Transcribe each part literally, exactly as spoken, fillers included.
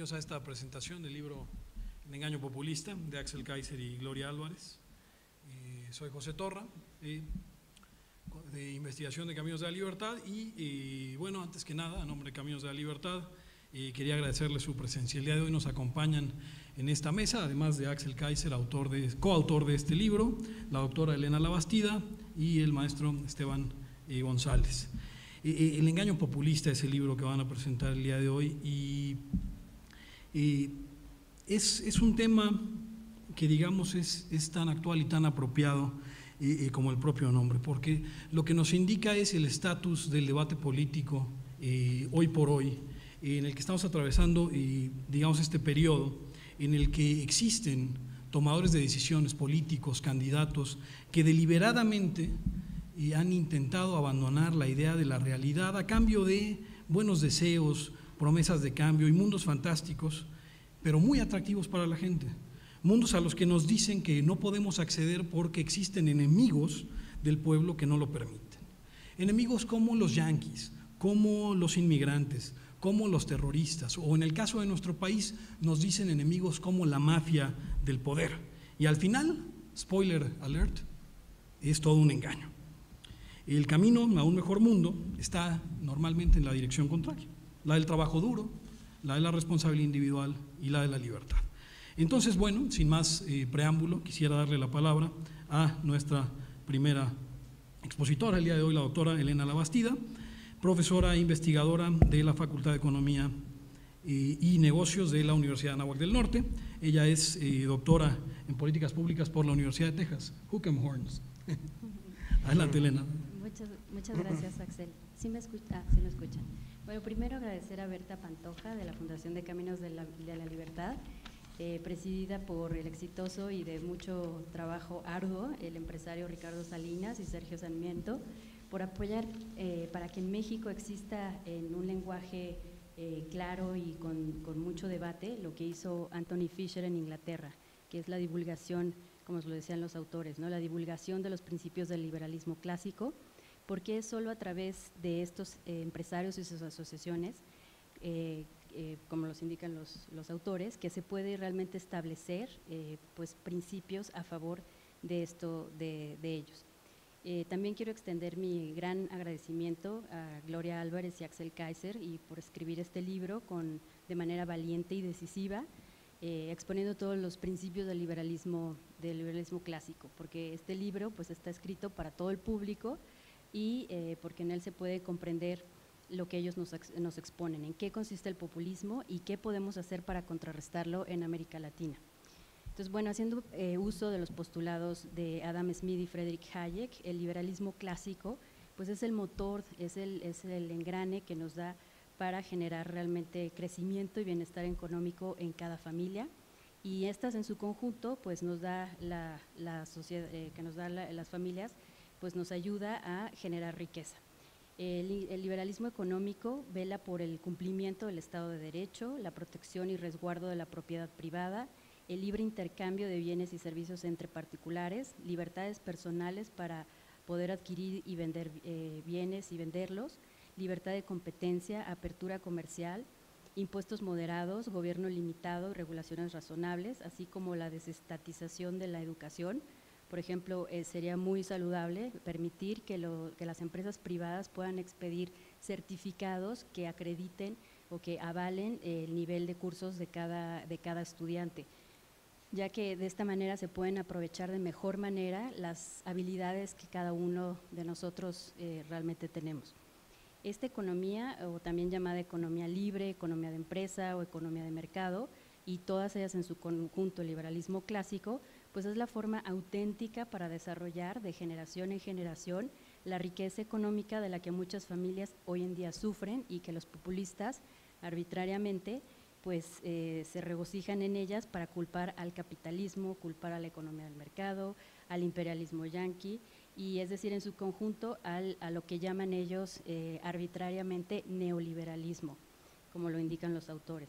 bienvenidos a esta presentación del libro El engaño populista de Axel Kaiser y Gloria Álvarez. Eh, soy José Torra, eh, de Investigación de Caminos de la Libertad y, eh, bueno, antes que nada, a nombre de Caminos de la Libertad, eh, quería agradecerles su presencia. El día de hoy nos acompañan en esta mesa, además de Axel Kaiser, autor de, coautor de este libro, la doctora Elena Labastida y el maestro Esteban eh, González. Eh, El engaño populista es el libro que van a presentar el día de hoy y eh, es, es un tema que, digamos, es, es tan actual y tan apropiado eh, eh, como el propio nombre, porque lo que nos indica es el estatus del debate político eh, hoy por hoy, eh, en el que estamos atravesando, eh, digamos, este periodo en el que existen tomadores de decisiones políticos, candidatos, que deliberadamente y han intentado abandonar la idea de la realidad a cambio de buenos deseos, promesas de cambio y mundos fantásticos, pero muy atractivos para la gente. Mundos a los que nos dicen que no podemos acceder porque existen enemigos del pueblo que no lo permiten. Enemigos como los yanquis, como los inmigrantes, como los terroristas, o en el caso de nuestro país nos dicen enemigos como la mafia del poder. Y al final, spoiler alert, es todo un engaño. El camino a un mejor mundo está normalmente en la dirección contraria, la del trabajo duro, la de la responsabilidad individual y la de la libertad. Entonces, bueno, sin más eh, preámbulo, quisiera darle la palabra a nuestra primera expositora el día de hoy, la doctora Elena Labastida, profesora e investigadora de la Facultad de Economía eh, y Negocios de la Universidad de Anáhuac del Norte. Ella es eh, doctora en Políticas Públicas por la Universidad de Texas, Hook 'em Horns. Adelante, Elena. Muchas, muchas gracias, Axel. ¿Sí me escucha? Ah, sí me escuchan. Bueno, primero agradecer a Berta Pantoja de la Fundación de Caminos de la, de la Libertad, eh, presidida por el exitoso y de mucho trabajo arduo, el empresario Ricardo Salinas y Sergio Sarmiento, por apoyar eh, para que en México exista en un lenguaje eh, claro y con, con mucho debate lo que hizo Anthony Fisher en Inglaterra, que es la divulgación, como lo decían los autores, ¿no? La divulgación de los principios del liberalismo clásico, porque es solo a través de estos eh, empresarios y sus asociaciones, eh, eh, como los indican los, los autores, que se puede realmente establecer eh, pues, principios a favor de, esto, de, de ellos. Eh, también quiero extender mi gran agradecimiento a Gloria Álvarez y Axel Kaiser y por escribir este libro con, de manera valiente y decisiva, eh, exponiendo todos los principios del liberalismo, del liberalismo clásico, porque este libro pues, está escrito para todo el público y eh, porque en él se puede comprender lo que ellos nos, nos exponen, en qué consiste el populismo y qué podemos hacer para contrarrestarlo en América Latina. Entonces, bueno, haciendo eh, uso de los postulados de Adam Smith y Friedrich Hayek, el liberalismo clásico pues es el motor, es el, es el engrane que nos da para generar realmente crecimiento y bienestar económico en cada familia, y estas en su conjunto pues nos da la, la sociedad, eh, que nos da la, las familias, pues nos ayuda a generar riqueza. El, el liberalismo económico vela por el cumplimiento del Estado de Derecho, la protección y resguardo de la propiedad privada, el libre intercambio de bienes y servicios entre particulares, libertades personales para poder adquirir y vender eh, bienes y venderlos, libertad de competencia, apertura comercial, impuestos moderados, gobierno limitado, regulaciones razonables, así como la desestatización de la educación. Por ejemplo, eh, sería muy saludable permitir que, lo, que las empresas privadas puedan expedir certificados que acrediten o que avalen eh, el nivel de cursos de cada, de cada estudiante, ya que de esta manera se pueden aprovechar de mejor manera las habilidades que cada uno de nosotros eh, realmente tenemos. Esta economía, o también llamada economía libre, economía de empresa o economía de mercado, y todas ellas en su conjunto, el liberalismo clásico, pues es la forma auténtica para desarrollar de generación en generación la riqueza económica de la que muchas familias hoy en día sufren y que los populistas arbitrariamente pues eh, se regocijan en ellas para culpar al capitalismo, culpar a la economía del mercado, al imperialismo yanqui, y es decir, en su conjunto al, a lo que llaman ellos eh, arbitrariamente neoliberalismo, como lo indican los autores.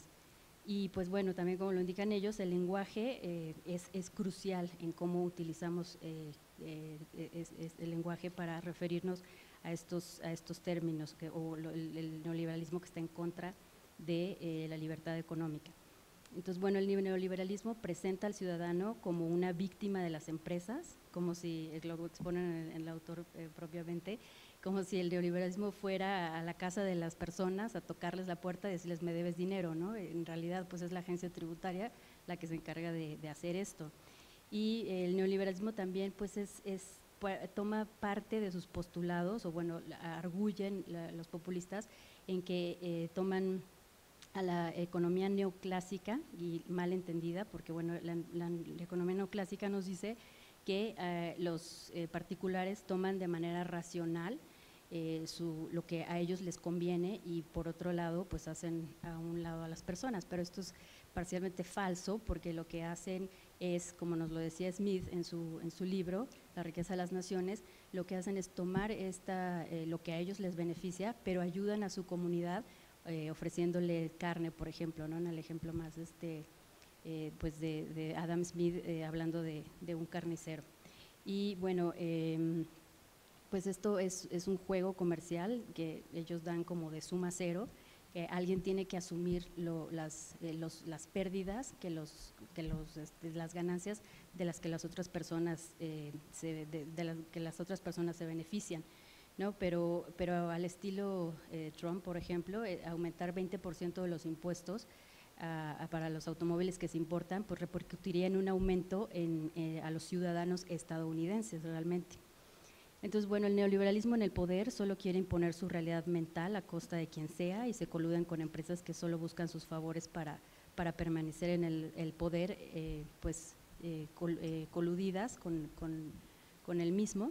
Y pues bueno, también como lo indican ellos, el lenguaje eh, es, es crucial en cómo utilizamos eh, eh, es, es el lenguaje para referirnos a estos, a estos términos, que, o lo, el, el neoliberalismo que está en contra de eh, la libertad económica. Entonces, bueno, el neoliberalismo presenta al ciudadano como una víctima de las empresas, como si, lo exponen en, en el autor eh, propiamente, como si el neoliberalismo fuera a la casa de las personas a tocarles la puerta y decirles me debes dinero, ¿no? En realidad, pues es la agencia tributaria la que se encarga de, de hacer esto. Y el neoliberalismo también, pues es, es toma parte de sus postulados, o bueno, arguyen la, los populistas en que eh, toman a la economía neoclásica, y mal entendida, porque bueno, la, la, la economía neoclásica nos dice que eh, los eh, particulares toman de manera racional eh, su, lo que a ellos les conviene, y por otro lado pues hacen a un lado a las personas, pero esto es parcialmente falso, porque lo que hacen es, como nos lo decía Smith en su, en su libro, La riqueza de las naciones, lo que hacen es tomar esta, eh, lo que a ellos les beneficia, pero ayudan a su comunidad eh, ofreciéndole carne, por ejemplo, ¿no? En el ejemplo más este, eh, pues de, de Adam Smith eh, hablando de, de un carnicero. Y bueno, eh, pues esto es, es un juego comercial que ellos dan como de suma cero. Eh, alguien tiene que asumir lo, las, eh, los, las pérdidas, que, los, que los, este, las ganancias de las que las otras personas eh, se, de, de las que las otras personas se benefician, ¿no? Pero, pero al estilo eh, Trump, por ejemplo, eh, aumentar veinte por ciento de los impuestos a, a, para los automóviles que se importan, pues repercutiría en un aumento en, eh, a los ciudadanos estadounidenses realmente. Entonces, bueno, el neoliberalismo en el poder solo quiere imponer su realidad mental a costa de quien sea, y se coluden con empresas que solo buscan sus favores para, para permanecer en el, el poder, eh, pues eh, col, eh, coludidas con, con, con el mismo.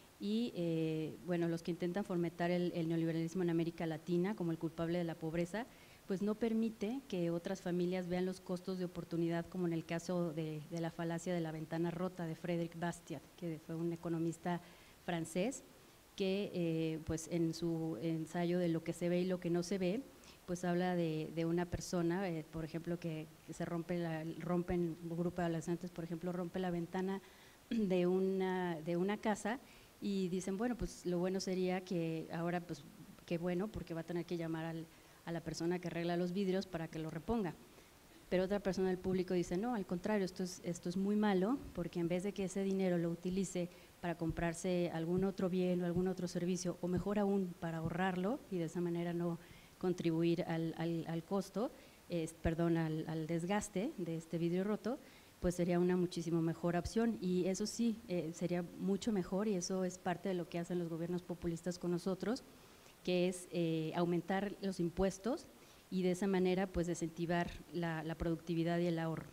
Y eh, bueno, los que intentan fomentar el, el neoliberalismo en América Latina como el culpable de la pobreza, pues no permite que otras familias vean los costos de oportunidad, como en el caso de, de la falacia de la ventana rota de Frédéric Bastiat, que fue un economista francés, que eh, pues en su ensayo de lo que se ve y lo que no se ve, pues habla de, de una persona, eh, por ejemplo, que, que se rompe, la, rompen, un grupo de adolescentes, por ejemplo, rompe la ventana de una, de una casa, y dicen, bueno, pues lo bueno sería que ahora, pues qué bueno, porque va a tener que llamar al, a la persona que arregla los vidrios para que lo reponga. Pero otra persona del público dice, no, al contrario, esto es, esto es muy malo, porque en vez de que ese dinero lo utilice para comprarse algún otro bien o algún otro servicio, o mejor aún para ahorrarlo y de esa manera no contribuir al, al, al costo, eh, perdón, al, al desgaste de este vidrio roto, pues sería una muchísimo mejor opción. Y eso sí, eh, sería mucho mejor, y eso es parte de lo que hacen los gobiernos populistas con nosotros, que es eh, aumentar los impuestos y de esa manera pues desincentivar la, la productividad y el ahorro.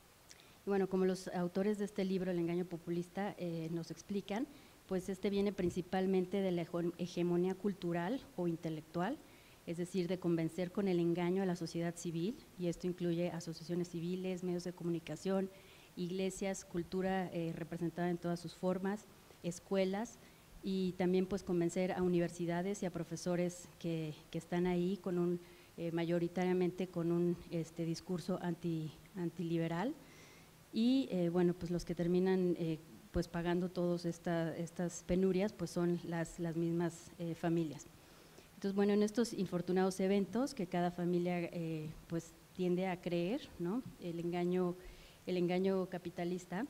Y bueno, como los autores de este libro, El engaño populista, eh, nos explican, pues este viene principalmente de la hegemonía cultural o intelectual, es decir, de convencer con el engaño a la sociedad civil, y esto incluye asociaciones civiles, medios de comunicación, iglesias, cultura eh, representada en todas sus formas, escuelas, y también pues convencer a universidades y a profesores que, que están ahí con un, eh, mayoritariamente con un este, discurso anti, antiliberal. Y eh, bueno, pues los que terminan eh, pues pagando todas esta, estas penurias pues son las, las mismas eh, familias. Entonces, bueno, en estos infortunados eventos que cada familia eh, pues tiende a creer, ¿no? El engaño, el engaño capitalista,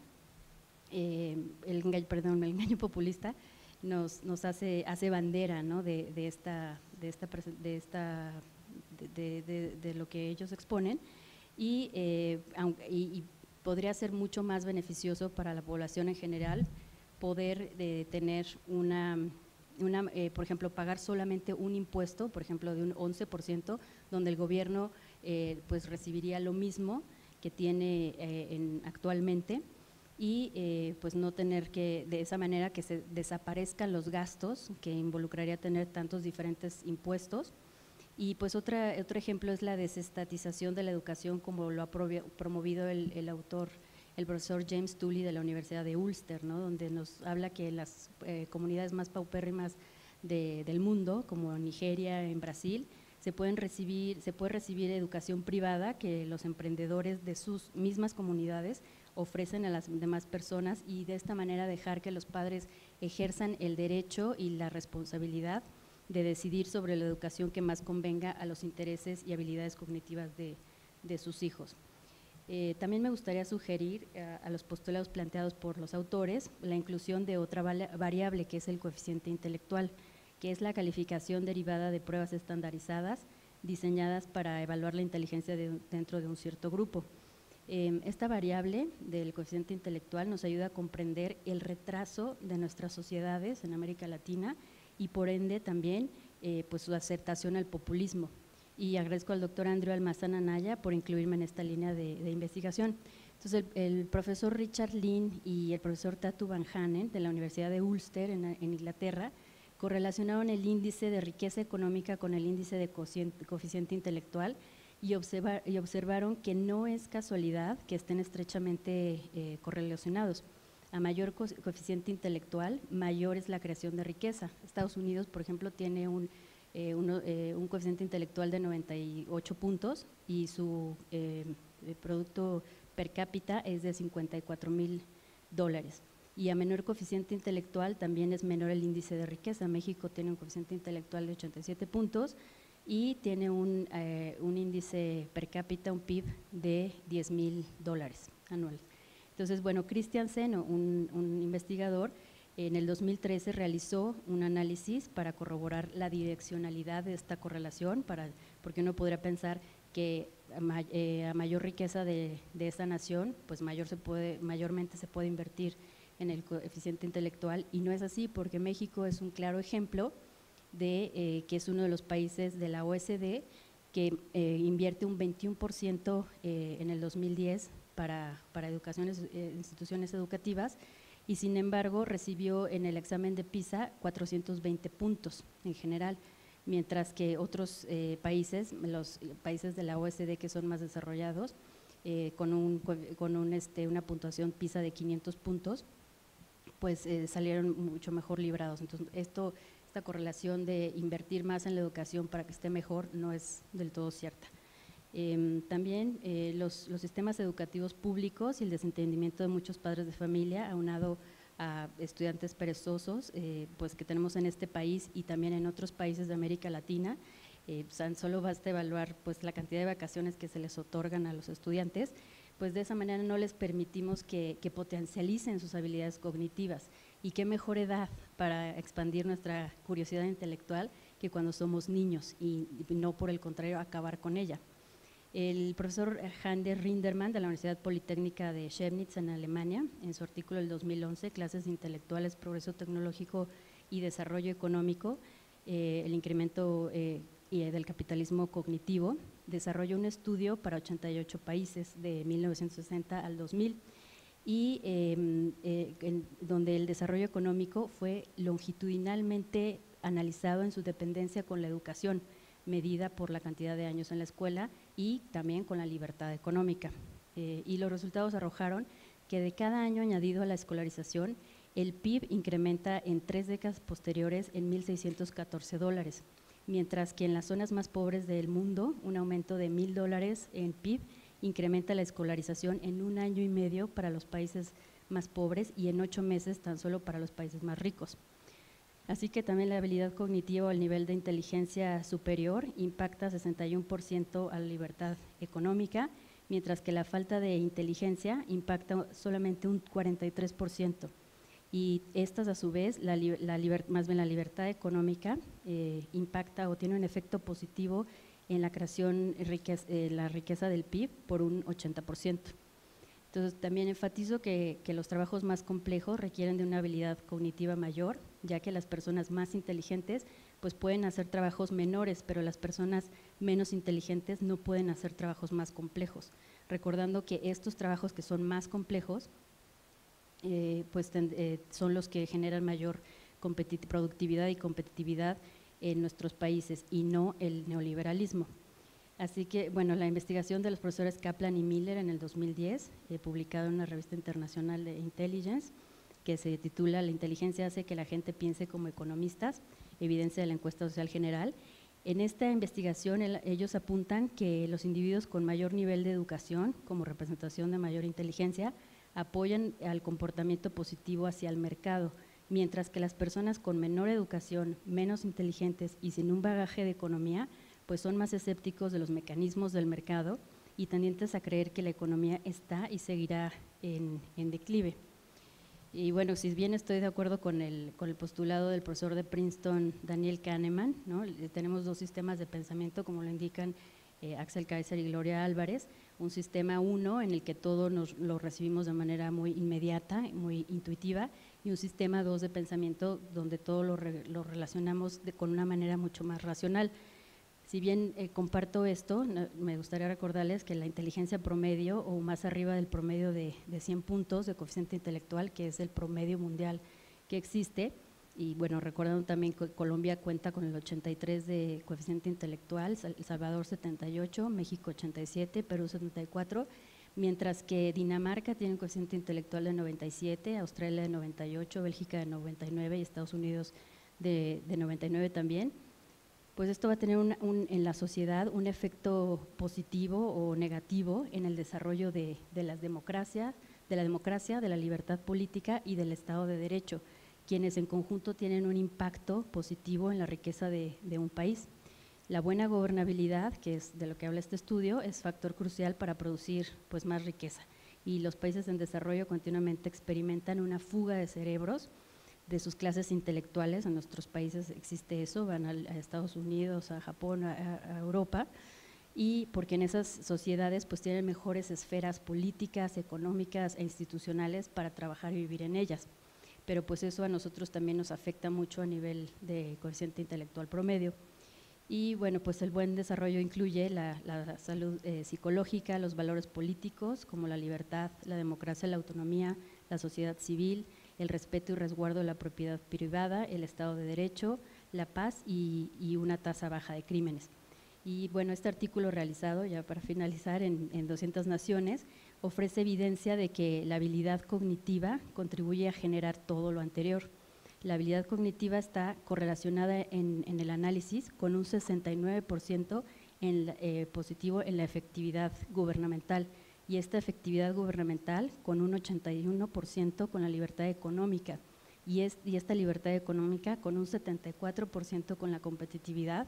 eh, el engaño, perdón, el engaño populista nos, nos hace, hace bandera, ¿no? de, de esta, de esta, de esta, de, de, de lo que ellos exponen, y, eh, y, y podría ser mucho más beneficioso para la población en general poder de tener una, una eh, por ejemplo, pagar solamente un impuesto, por ejemplo, de un once por ciento, donde el gobierno eh, pues recibiría lo mismo que tiene eh, en, actualmente, y eh, pues no tener que, de esa manera que se desaparezcan los gastos que involucraría tener tantos diferentes impuestos. Y pues otra, otro ejemplo es la desestatización de la educación, como lo ha promovido el, el autor, el profesor James Tully de la Universidad de Ulster, ¿no? Donde nos habla que las eh, comunidades más paupérrimas de, del mundo, como Nigeria, en Brasil, se pueden recibir, se puede recibir educación privada que los emprendedores de sus mismas comunidades ofrecen a las demás personas, y de esta manera dejar que los padres ejerzan el derecho y la responsabilidad de decidir sobre la educación que más convenga a los intereses y habilidades cognitivas de, de sus hijos. Eh, también me gustaría sugerir eh, a los postulados planteados por los autores la inclusión de otra variable que es el coeficiente intelectual, que es la calificación derivada de pruebas estandarizadas diseñadas para evaluar la inteligencia de, dentro de un cierto grupo. Eh, esta variable del coeficiente intelectual nos ayuda a comprender el retraso de nuestras sociedades en América Latina y por ende también eh, pues su aceptación al populismo. Y agradezco al doctor Andrew Almazán Anaya por incluirme en esta línea de, de investigación. Entonces, el, el profesor Richard Lynn y el profesor Tatu Van Hanen de la Universidad de Ulster en, en Inglaterra correlacionaron el índice de riqueza económica con el índice de coeficiente, coeficiente intelectual y, observar, y observaron que no es casualidad que estén estrechamente eh, correlacionados. A mayor co coeficiente intelectual, mayor es la creación de riqueza. Estados Unidos, por ejemplo, tiene un Eh, uno, eh, un coeficiente intelectual de noventa y ocho puntos y su eh, producto per cápita es de cincuenta y cuatro mil dólares. Y a menor coeficiente intelectual también es menor el índice de riqueza. México tiene un coeficiente intelectual de ochenta y siete puntos y tiene un, eh, un índice per cápita, un P I B de diez mil dólares anuales. Entonces, bueno, Christian Seno, un, un investigador, en el dos mil trece realizó un análisis para corroborar la direccionalidad de esta correlación, para, porque uno podría pensar que a, may, eh, a mayor riqueza de, de esta nación, pues mayor se puede, mayormente se puede invertir en el coeficiente intelectual, y no es así, porque México es un claro ejemplo de eh, que es uno de los países de la O E C D que eh, invierte un veintiuno por ciento eh, en el dos mil diez para, para educaciones, eh, instituciones educativas, y sin embargo recibió en el examen de PISA cuatrocientos veinte puntos en general, mientras que otros eh, países, los países de la O E C D que son más desarrollados, eh, con, un, con un, este, una puntuación PISA de quinientos puntos, pues eh, salieron mucho mejor librados. Entonces, esto, esta correlación de invertir más en la educación para que esté mejor no es del todo cierta. Eh, también eh, los, los sistemas educativos públicos y el desentendimiento de muchos padres de familia, aunado a estudiantes perezosos, eh, pues que tenemos en este país y también en otros países de América Latina. Eh, pues, solo basta evaluar pues la cantidad de vacaciones que se les otorgan a los estudiantes, pues de esa manera no les permitimos que, que potencialicen sus habilidades cognitivas. Y qué mejor edad para expandir nuestra curiosidad intelectual que cuando somos niños, y no por el contrario acabar con ella. El profesor Hans Rindermann de la Universidad Politécnica de Chemnitz en Alemania, en su artículo del dos mil once, Clases intelectuales, progreso tecnológico y desarrollo económico, eh, el incremento eh, del capitalismo cognitivo, desarrolló un estudio para ochenta y ocho países de mil novecientos sesenta al dos mil, y eh, eh, en, donde el desarrollo económico fue longitudinalmente analizado en su dependencia con la educación, medida por la cantidad de años en la escuela y también con la libertad económica. Eh, y los resultados arrojaron que de cada año añadido a la escolarización, el P I B incrementa en tres décadas posteriores en mil seiscientos catorce dólares, mientras que en las zonas más pobres del mundo, un aumento de mil dólares en P I B incrementa la escolarización en un año y medio para los países más pobres y en ocho meses tan solo para los países más ricos. Así que también la habilidad cognitiva o el nivel de inteligencia superior impacta sesenta y uno por ciento a la libertad económica, mientras que la falta de inteligencia impacta solamente un cuarenta y tres por ciento. Y estas a su vez, la, la liber, más bien la libertad económica eh, impacta o tiene un efecto positivo en la creación, riqueza, eh, la riqueza del P I B por un ochenta por ciento. Entonces, también enfatizo que, que los trabajos más complejos requieren de una habilidad cognitiva mayor, ya que las personas más inteligentes pues pueden hacer trabajos menores, pero las personas menos inteligentes no pueden hacer trabajos más complejos. Recordando que estos trabajos que son más complejos eh, pues ten, eh, son los que generan mayor productividad y competitividad en nuestros países y no el neoliberalismo. Así que, bueno, la investigación de los profesores Kaplan y Miller en el dos mil diez, eh, publicado en una revista internacional de Intelligence, que se titula La inteligencia hace que la gente piense como economistas, evidencia de la encuesta social general. En esta investigación el, ellos apuntan que los individuos con mayor nivel de educación, como representación de mayor inteligencia, apoyan al comportamiento positivo hacia el mercado, mientras que las personas con menor educación, menos inteligentes y sin un bagaje de economía, pues son más escépticos de los mecanismos del mercado y tendientes a creer que la economía está y seguirá en, en declive. Y bueno, si bien estoy de acuerdo con el, con el postulado del profesor de Princeton, Daniel Kahneman, ¿no? Tenemos dos sistemas de pensamiento, como lo indican eh, Axel Kaiser y Gloria Álvarez, un sistema uno en el que todo nos lo recibimos de manera muy inmediata, muy intuitiva, y un sistema dos de pensamiento donde todo lo, re, lo relacionamos de, con una manera mucho más racional. Si bien eh, comparto esto, no, me gustaría recordarles que la inteligencia promedio o más arriba del promedio de, de cien puntos de coeficiente intelectual, que es el promedio mundial que existe, y bueno, recordando también que Colombia cuenta con el ochenta y tres de coeficiente intelectual, El Salvador setenta y ocho, México ochenta y siete, Perú setenta y cuatro, mientras que Dinamarca tiene un coeficiente intelectual de noventa y siete, Australia de noventa y ocho, Bélgica de noventa y nueve y Estados Unidos de, de noventa y nueve también. Pues esto va a tener un, un, en la sociedad un efecto positivo o negativo en el desarrollo de, de, las democracia, de la democracia, de la libertad política y del Estado de Derecho, quienes en conjunto tienen un impacto positivo en la riqueza de, de un país. La buena gobernabilidad, que es de lo que habla este estudio, es factor crucial para producir pues, más riqueza, y los países en desarrollo continuamente experimentan una fuga de cerebros de sus clases intelectuales. En nuestros países existe eso, van a, a Estados Unidos, a Japón, a, a Europa, y porque en esas sociedades pues tienen mejores esferas políticas, económicas e institucionales para trabajar y vivir en ellas, pero pues eso a nosotros también nos afecta mucho a nivel de coeficiente intelectual promedio. Y bueno, pues el buen desarrollo incluye la, la salud eh, psicológica, los valores políticos como la libertad, la democracia, la autonomía, la sociedad civil, el respeto y resguardo de la propiedad privada, el Estado de Derecho, la paz y, y una tasa baja de crímenes. Y bueno, este artículo realizado, ya para finalizar, en, en doscientas naciones, ofrece evidencia de que la habilidad cognitiva contribuye a generar todo lo anterior. La habilidad cognitiva está correlacionada en, en el análisis con un sesenta y nueve por ciento en, eh, positivo en la efectividad gubernamental, y esta efectividad gubernamental con un ochenta y uno por ciento con la libertad económica, y, es, y esta libertad económica con un setenta y cuatro por ciento con la competitividad,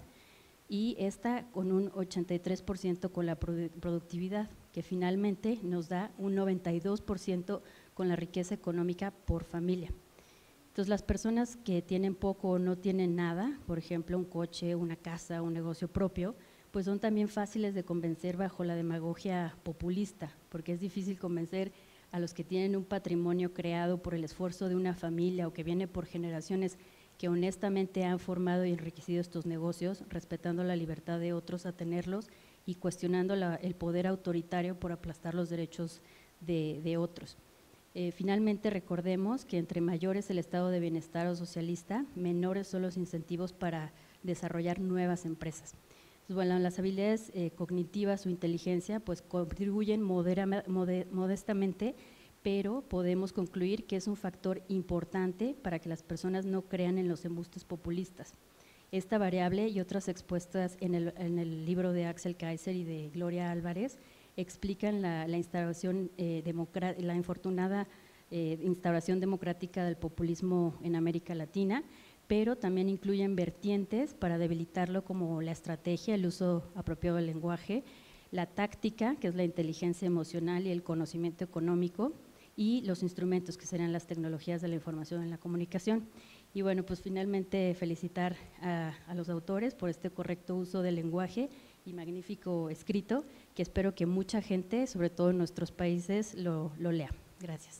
y esta con un ochenta y tres por ciento con la productividad, que finalmente nos da un noventa y dos por ciento con la riqueza económica por familia. Entonces, las personas que tienen poco o no tienen nada, por ejemplo, un coche, una casa, un negocio propio, pues son también fáciles de convencer bajo la demagogia populista, porque es difícil convencer a los que tienen un patrimonio creado por el esfuerzo de una familia o que viene por generaciones que honestamente han formado y enriquecido estos negocios, respetando la libertad de otros a tenerlos y cuestionando la, el poder autoritario por aplastar los derechos de, de otros. Eh, finalmente, recordemos que entre mayor es el estado de bienestar o socialista, menores son los incentivos para desarrollar nuevas empresas. Bueno, las habilidades eh, cognitivas o inteligencia pues contribuyen modera, mode, modestamente, pero podemos concluir que es un factor importante para que las personas no crean en los embustes populistas. Esta variable y otras expuestas en el, en el libro de Axel Kaiser y de Gloria Álvarez explican la, la instauración, eh, la infortunada eh, instauración democrática del populismo en América Latina, pero también incluyen vertientes para debilitarlo como la estrategia, el uso apropiado del lenguaje, la táctica, que es la inteligencia emocional y el conocimiento económico, y los instrumentos, que serán las tecnologías de la información y la comunicación. Y bueno, pues finalmente felicitar a, a los autores por este correcto uso del lenguaje y magnífico escrito, que espero que mucha gente, sobre todo en nuestros países, lo, lo lea. Gracias.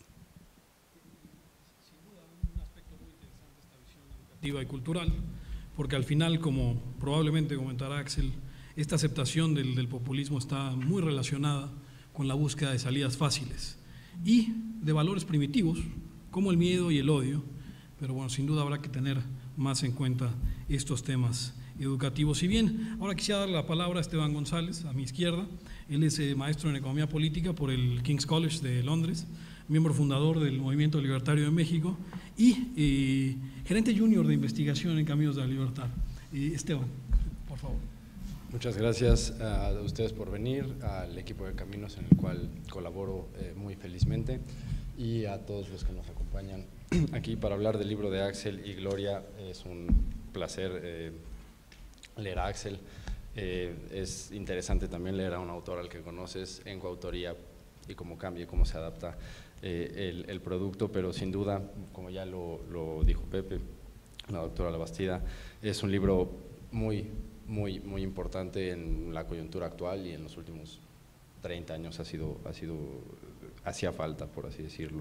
Y cultural, porque al final, como probablemente comentará Axel, esta aceptación del, del populismo está muy relacionada con la búsqueda de salidas fáciles y de valores primitivos como el miedo y el odio, pero bueno, sin duda habrá que tener más en cuenta estos temas educativos. Si bien ahora quisiera darle la palabra a Esteban González, a mi izquierda. Él es eh, maestro en Economía Política por el King's College de Londres, miembro fundador del Movimiento Libertario de México y eh, gerente junior de investigación en Caminos de la Libertad. Eh, Esteban, por favor. Muchas gracias a ustedes por venir, al equipo de Caminos en el cual colaboro eh, muy felizmente, y a todos los que nos acompañan aquí para hablar del libro de Axel y Gloria. Es un placer eh, leer a Axel. Eh, es interesante también leer a un autor al que conoces en coautoría y cómo cambia y cómo se adapta eh, el, el producto, pero sin duda, como ya lo, lo dijo Pepe, la doctora Labastida, es un libro muy, muy, muy importante en la coyuntura actual y en los últimos treinta años ha sido, ha sido, hacía falta, por así decirlo.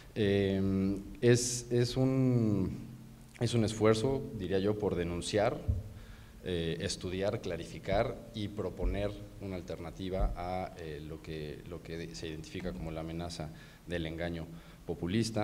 Eh, es, es, un, es un esfuerzo, diría yo, por denunciar, eh, estudiar, clarificar y proponer una alternativa a eh, lo, que, lo que se identifica como la amenaza del engaño populista,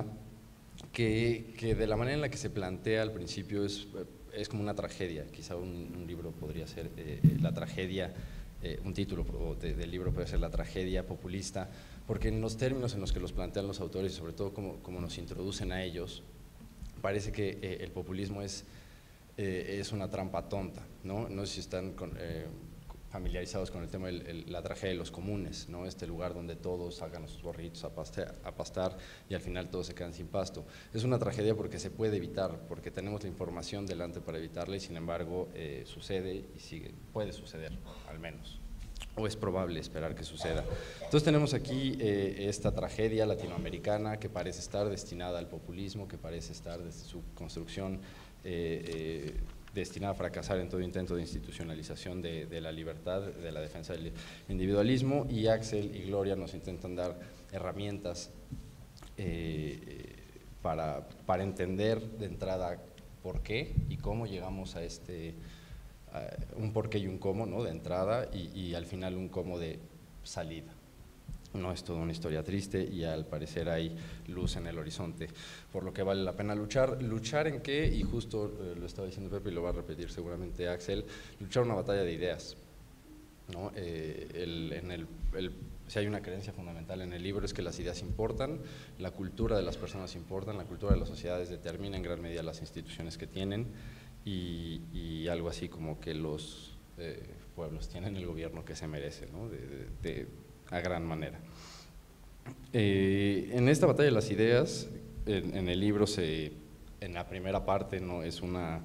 que, que de la manera en la que se plantea al principio es, es como una tragedia. Quizá un, un libro podría ser eh, la tragedia, eh, un título de, del libro puede ser la tragedia populista, porque en los términos en los que los plantean los autores y sobre todo como, como nos introducen a ellos, parece que eh, el populismo es, eh, es una trampa tonta, ¿no? No sé si están con, eh, familiarizados con el tema de la tragedia de los comunes, ¿no? Este lugar donde todos sacan a sus borritos a pastar, a pastar y al final todos se quedan sin pasto. Es una tragedia porque se puede evitar, porque tenemos la información delante para evitarla y sin embargo eh, sucede y sigue, puede suceder al menos, o es probable esperar que suceda. Entonces tenemos aquí eh, esta tragedia latinoamericana que parece estar destinada al populismo, que parece estar desde su construcción eh, eh, destinada a fracasar en todo intento de institucionalización de, de la libertad, de la defensa del individualismo, y Axel y Gloria nos intentan dar herramientas eh, para, para entender de entrada por qué y cómo llegamos a este, uh, un por qué y un cómo, ¿no? De entrada y, y al final un cómo de salida. No es toda una historia triste y al parecer hay luz en el horizonte, por lo que vale la pena luchar. ¿Luchar en qué? Y justo eh, lo estaba diciendo Pepe y lo va a repetir seguramente Axel, luchar una batalla de ideas, ¿no? Eh, el, en el, el, si hay una creencia fundamental en el libro es que las ideas importan, la cultura de las personas importan, la cultura de las sociedades determina en gran medida las instituciones que tienen y, y algo así como que los eh, pueblos tienen el gobierno que se merece, ¿no? de, de, de, a gran manera. Eh, en esta batalla de las ideas, en, en el libro, se, en la primera parte, ¿no? es una,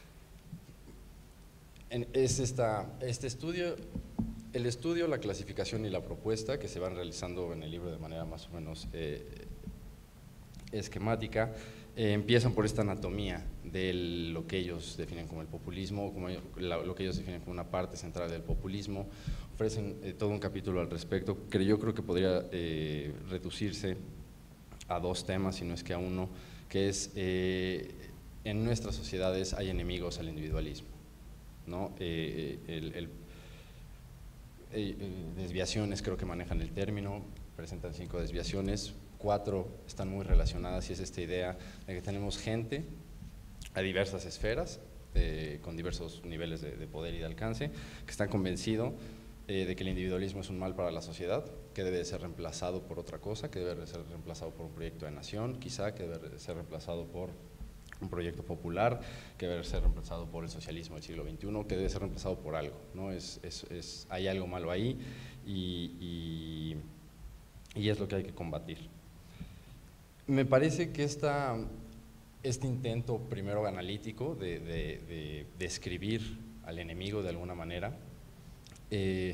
en, es esta, este estudio, el estudio, la clasificación y la propuesta que se van realizando en el libro de manera más o menos eh, esquemática, eh, empiezan por esta anatomía de lo que ellos definen como el populismo, como la, lo que ellos definen como una parte central del populismo. Ofrecen eh, todo un capítulo al respecto, que yo creo que podría eh, reducirse a dos temas, si no es que a uno, que es, eh, en nuestras sociedades hay enemigos al individualismo, ¿no? Eh, el, el, eh, desviaciones creo que manejan el término, presentan cinco desviaciones, cuatro están muy relacionadas y es esta idea de que tenemos gente a diversas esferas, eh, con diversos niveles de, de poder y de alcance, que están convencidos eh, de que el individualismo es un mal para la sociedad, que debe de ser reemplazado por otra cosa, que debe de ser reemplazado por un proyecto de nación, quizá, que debe de ser reemplazado por un proyecto popular, que debe de ser reemplazado por el socialismo del siglo veintiuno, que debe ser reemplazado por algo, ¿no? Es, es, es, hay algo malo ahí y, y, y es lo que hay que combatir. Me parece que esta, este intento primero analítico de, de, de describir al enemigo de alguna manera, eh,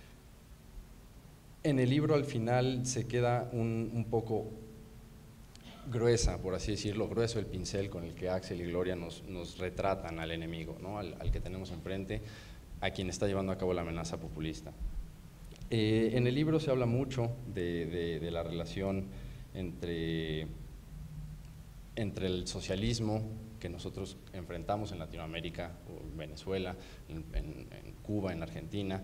en el libro al final se queda un, un poco gruesa, por así decirlo, grueso el pincel con el que Axel y Gloria nos, nos retratan al enemigo, ¿no? al, al que tenemos enfrente, a quien está llevando a cabo la amenaza populista. Eh, en el libro se habla mucho de, de, de la relación entre, entre el socialismo que nosotros enfrentamos en Latinoamérica, o en Venezuela, en, en, en Cuba, en Argentina,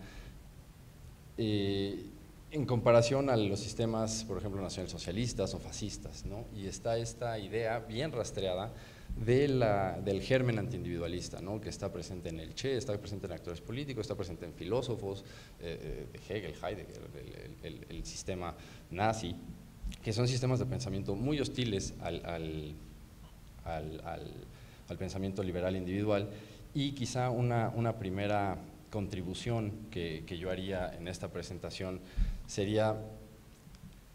eh, en comparación a los sistemas, por ejemplo, nacionalsocialistas o fascistas, ¿no? Y está esta idea bien rastreada de la, del germen antiindividualista, ¿no? Que está presente en el Che, está presente en actores políticos, está presente en filósofos, eh, de Hegel, Heidegger, el, el, el sistema nazi, que son sistemas de pensamiento muy hostiles al, al, al, al, al pensamiento liberal individual. Y quizá una, una primera contribución que, que yo haría en esta presentación sería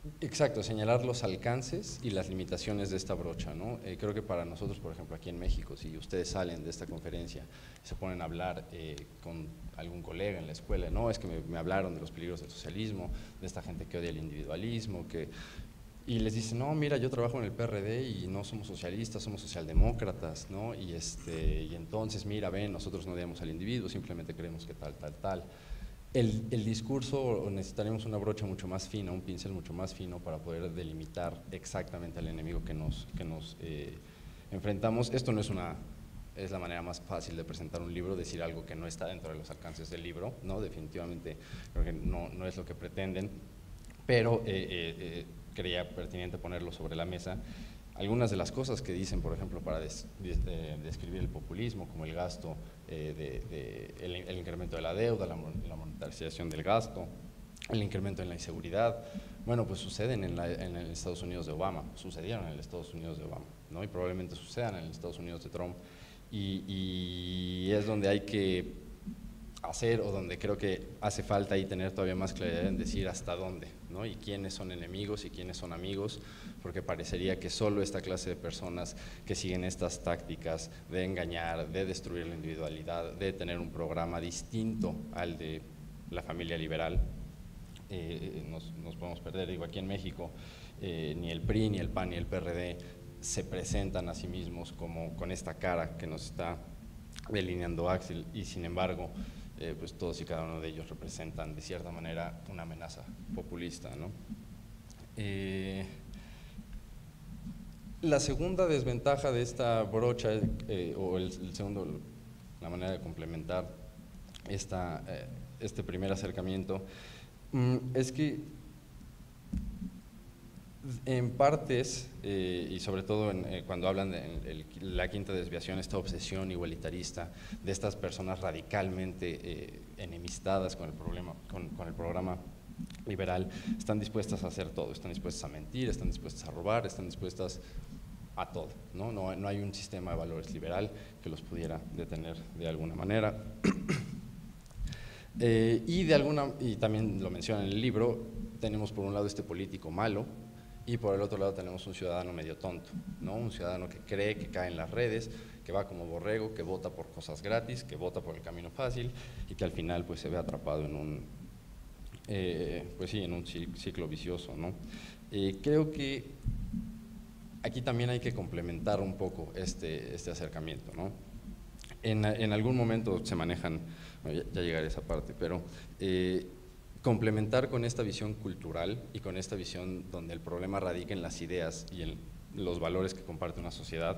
Exacto, señalar los alcances y las limitaciones de esta brocha, ¿no? Eh, creo que para nosotros, por ejemplo, aquí en México, si ustedes salen de esta conferencia y se ponen a hablar eh, con algún colega en la escuela, no, es que me, me hablaron de los peligros del socialismo, de esta gente que odia el individualismo, que… Y les dicen, no, mira, yo trabajo en el P R D y no somos socialistas, somos socialdemócratas, ¿no? Y, este, y entonces, mira, ven, nosotros no odiamos al individuo, simplemente creemos que tal, tal, tal. El, el discurso, necesitaremos una brocha mucho más fina, un pincel mucho más fino para poder delimitar exactamente al enemigo que nos, que nos eh, enfrentamos. Esto no es una… es la manera más fácil de presentar un libro, decir algo que no está dentro de los alcances del libro, ¿no? Definitivamente creo que no, no es lo que pretenden, pero… Eh, eh, eh, creía pertinente ponerlo sobre la mesa. Algunas de las cosas que dicen, por ejemplo, para des, des, de, describir el populismo, como el gasto, eh, de, de, el, el incremento de la deuda, la, la monetarización del gasto, el incremento en la inseguridad, bueno, pues suceden en, la, en el Estados Unidos de Obama, sucedieron en el Estados Unidos de Obama, ¿no? Y probablemente sucedan en el Estados Unidos de Trump, y, y es donde hay que hacer, o donde creo que hace falta ahí tener todavía más claridad en decir hasta dónde, ¿no? Y quiénes son enemigos y quiénes son amigos, porque parecería que solo esta clase de personas que siguen estas tácticas de engañar, de destruir la individualidad, de tener un programa distinto al de la familia liberal, eh, nos, nos podemos perder. Digo, aquí en México eh, ni el P R I, ni el P A N, ni el P R D se presentan a sí mismos como con esta cara que nos está delineando Axel, y sin embargo Eh, pues todos y cada uno de ellos representan de cierta manera una amenaza populista, ¿no? Eh, la segunda desventaja de esta brocha, eh, o el, el segundo, la manera de complementar esta, eh, este primer acercamiento, mm, es que en partes, eh, y sobre todo en, eh, cuando hablan de el, la quinta desviación, esta obsesión igualitarista de estas personas radicalmente eh, enemistadas con el, problema, con, con el programa liberal, están dispuestas a hacer todo, están dispuestas a mentir, están dispuestas a robar, están dispuestas a todo, ¿no? No, no hay un sistema de valores liberal que los pudiera detener de alguna manera. eh, y, de alguna, y también lo menciona en el libro, tenemos por un lado este político malo, y por el otro lado tenemos un ciudadano medio tonto, ¿no? Un ciudadano que cree, que cae en las redes, que va como borrego, que vota por cosas gratis, que vota por el camino fácil y que al final pues se ve atrapado en un, eh, pues sí, en un ciclo vicioso, ¿no? Eh, creo que aquí también hay que complementar un poco este, este acercamiento, ¿no? En, en algún momento se manejan, bueno, ya, ya llegaré a esa parte, pero… Eh, complementar con esta visión cultural y con esta visión donde el problema radica en las ideas y en los valores que comparte una sociedad,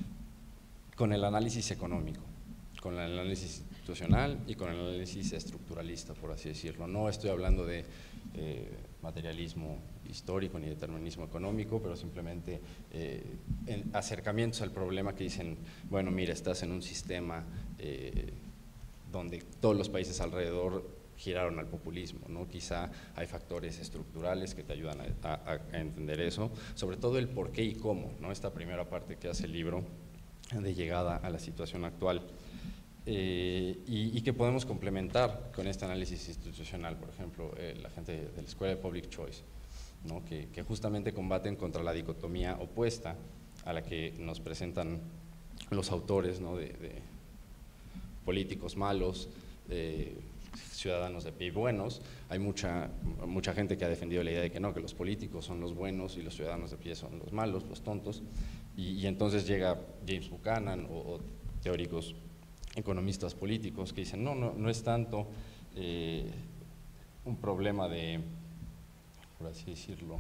con el análisis económico, con el análisis institucional y con el análisis estructuralista, por así decirlo. No estoy hablando de eh, materialismo histórico ni determinismo económico, pero simplemente eh, en acercamientos al problema que dicen, bueno, mira, estás en un sistema eh, donde todos los países alrededor giraron al populismo, ¿no? Quizá hay factores estructurales que te ayudan a, a, a entender eso, sobre todo el por qué y cómo, ¿no? Esta primera parte que hace el libro de llegada a la situación actual, eh, y, y que podemos complementar con este análisis institucional, por ejemplo, eh, la gente de la Escuela de Public Choice, ¿no? que, que justamente combaten contra la dicotomía opuesta a la que nos presentan los autores, ¿no? de, de políticos malos, eh, ciudadanos de pie y buenos. Hay mucha, mucha gente que ha defendido la idea de que no, que los políticos son los buenos y los ciudadanos de pie son los malos, los tontos, y, y entonces llega James Buchanan o, o teóricos economistas políticos que dicen no, no, no es tanto eh, un problema de, por así decirlo,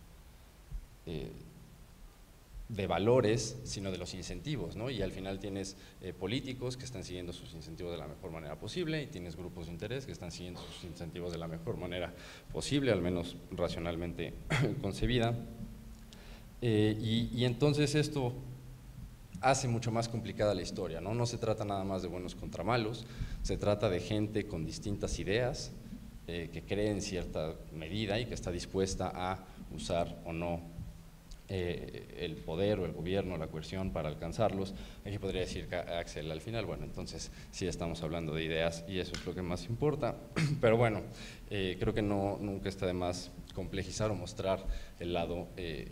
eh, de valores, sino de los incentivos, ¿no? Y al final tienes eh, políticos que están siguiendo sus incentivos de la mejor manera posible y tienes grupos de interés que están siguiendo sus incentivos de la mejor manera posible, al menos racionalmente concebida. Eh, y, y entonces esto hace mucho más complicada la historia, ¿no? No se trata nada más de buenos contra malos, se trata de gente con distintas ideas eh, que cree en cierta medida y que está dispuesta a usar o no Eh, el poder o el gobierno, la coerción para alcanzarlos. Aquí podría decir Axel al final, bueno, entonces sí estamos hablando de ideas y eso es lo que más importa, pero bueno, eh, creo que no, nunca está de más complejizar o mostrar el lado eh,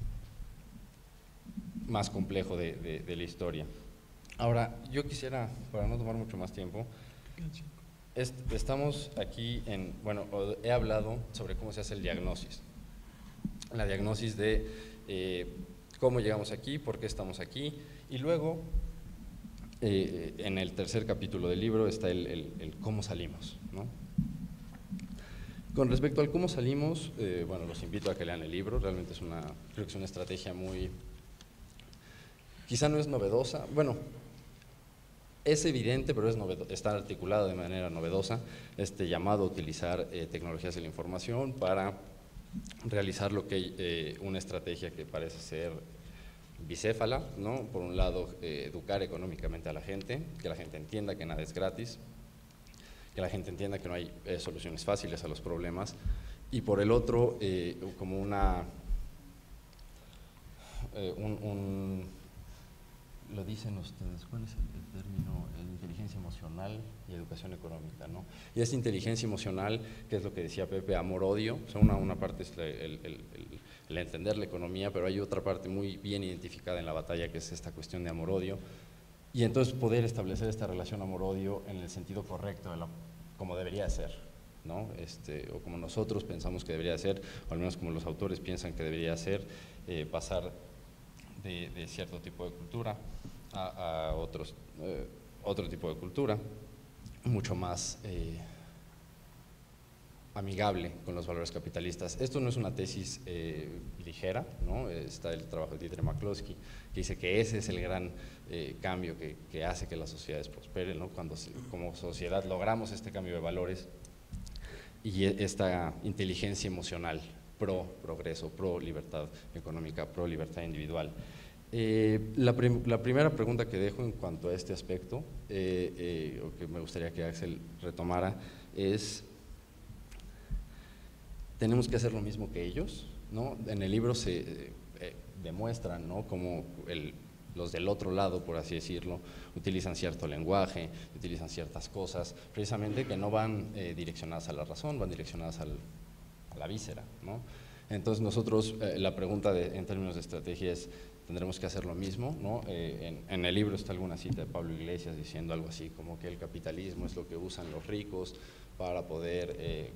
más complejo de, de, de la historia. Ahora, yo quisiera, para no tomar mucho más tiempo, est estamos aquí en, bueno, he hablado sobre cómo se hace el diagnosis, la diagnosis de eh, cómo llegamos aquí, por qué estamos aquí, y luego, eh, en el tercer capítulo del libro está el, el, el cómo salimos, ¿no? Con respecto al cómo salimos, eh, bueno, los invito a que lean el libro, realmente es una, creo que es una estrategia muy, quizá no es novedosa, bueno, es evidente, pero es novedo, está articulada de manera novedosa, este llamado a utilizar eh, tecnologías de la información para realizar lo que eh, una estrategia que parece ser bicéfala, ¿no? Por un lado, eh, educar económicamente a la gente, que la gente entienda que nada es gratis, que la gente entienda que no hay eh, soluciones fáciles a los problemas, y por el otro, eh, como una, eh, un, un, lo dicen ustedes, ¿cuál es el, el término? Eh, inteligencia emocional y educación económica, ¿no? Y esa inteligencia emocional, que es lo que decía Pepe, amor-odio, o sea, una, una parte es el, el, el, el entender la economía, pero hay otra parte muy bien identificada en la batalla, que es esta cuestión de amor-odio, y entonces poder establecer esta relación amor-odio en el sentido correcto, de la, como debería ser, ¿no? Este, o como nosotros pensamos que debería ser, o al menos como los autores piensan que debería ser, eh, pasar de, de cierto tipo de cultura a, a otros, eh, otro tipo de cultura, mucho más eh, amigable con los valores capitalistas. Esto no es una tesis eh, ligera, ¿no? Está el trabajo de Dieter McCloskey, que dice que ese es el gran eh, cambio que, que hace que las sociedades prosperen, ¿no? Cuando se, como sociedad logramos este cambio de valores y esta inteligencia emocional pro progreso, pro libertad económica, pro libertad individual. Eh, la, prim la primera pregunta que dejo en cuanto a este aspecto, eh, eh, o que me gustaría que Axel retomara, es: ¿tenemos que hacer lo mismo que ellos? ¿No? En el libro se eh, demuestran, ¿no?, cómo el, los del otro lado, por así decirlo, utilizan cierto lenguaje, utilizan ciertas cosas, precisamente que no van eh, direccionadas a la razón, van direccionadas al, a la víscera, ¿no? Entonces nosotros, eh, la pregunta de, en términos de estrategia es: ¿tendremos que hacer lo mismo? ¿No? Eh, en, en el libro está alguna cita de Pablo Iglesias diciendo algo así como que el capitalismo es lo que usan los ricos para poder eh,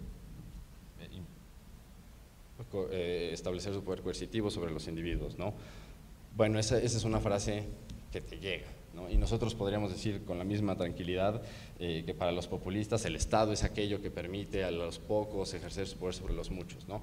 eh, establecer su poder coercitivo sobre los individuos, ¿no? Bueno, esa, esa es una frase que te llega, ¿no? Y nosotros podríamos decir con la misma tranquilidad eh, que para los populistas el Estado es aquello que permite a los pocos ejercer su poder sobre los muchos, ¿no?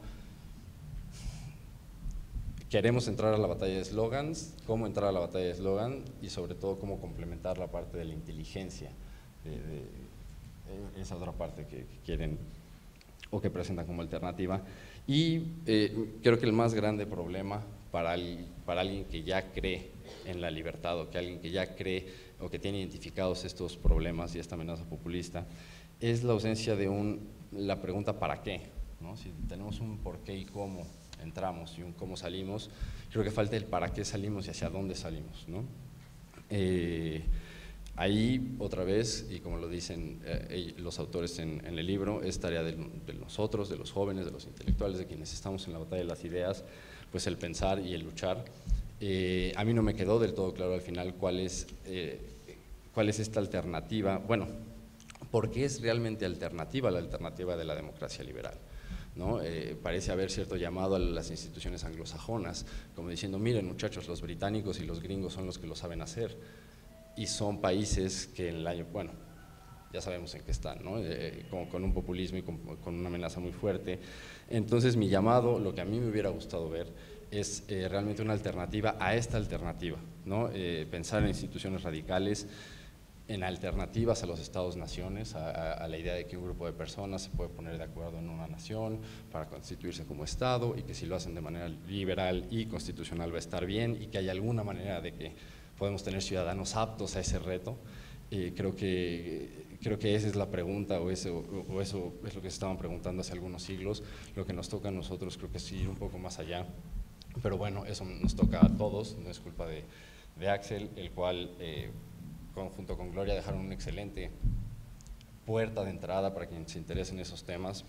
Queremos entrar a la batalla de eslogans, cómo entrar a la batalla de eslogan y sobre todo cómo complementar la parte de la inteligencia, de, de esa otra parte que, que quieren o que presentan como alternativa. Y eh, creo que el más grande problema para, el, para alguien que ya cree en la libertad, o que alguien que ya cree o que tiene identificados estos problemas y esta amenaza populista, es la ausencia de un, la pregunta ¿para qué? ¿No? Si tenemos un por qué y cómo entramos y un cómo salimos, creo que falta el para qué salimos y hacia dónde salimos, ¿no? Eh, ahí, otra vez, y como lo dicen eh, los autores en, en el libro, es tarea de, de nosotros, de los jóvenes, de los intelectuales, de quienes estamos en la batalla de las ideas, pues el pensar y el luchar. Eh, a mí no me quedó del todo claro al final cuál es, eh, cuál es esta alternativa, bueno, ¿por qué es realmente alternativa la alternativa de la democracia liberal? ¿No? Eh, parece haber cierto llamado a las instituciones anglosajonas, como diciendo, miren muchachos, los británicos y los gringos son los que lo saben hacer, y son países que en el año, bueno, ya sabemos en qué están, ¿no? Eh, con, con un populismo y con, con una amenaza muy fuerte. Entonces mi llamado, lo que a mí me hubiera gustado ver, es eh, realmente una alternativa a esta alternativa, ¿no? Eh, pensar en instituciones radicales, en alternativas a los estados-naciones, a, a, a la idea de que un grupo de personas se puede poner de acuerdo en una nación para constituirse como Estado, y que si lo hacen de manera liberal y constitucional va a estar bien, y que hay alguna manera de que podemos tener ciudadanos aptos a ese reto. Eh, creo, que, creo que esa es la pregunta, o eso, o eso es lo que se estaban preguntando hace algunos siglos. Lo que nos toca a nosotros creo que es ir un poco más allá, pero bueno, eso nos toca a todos, no es culpa de, de Axel, el cual eh, junto con Gloria dejaron una excelente puerta de entrada para quien se interese en esos temas,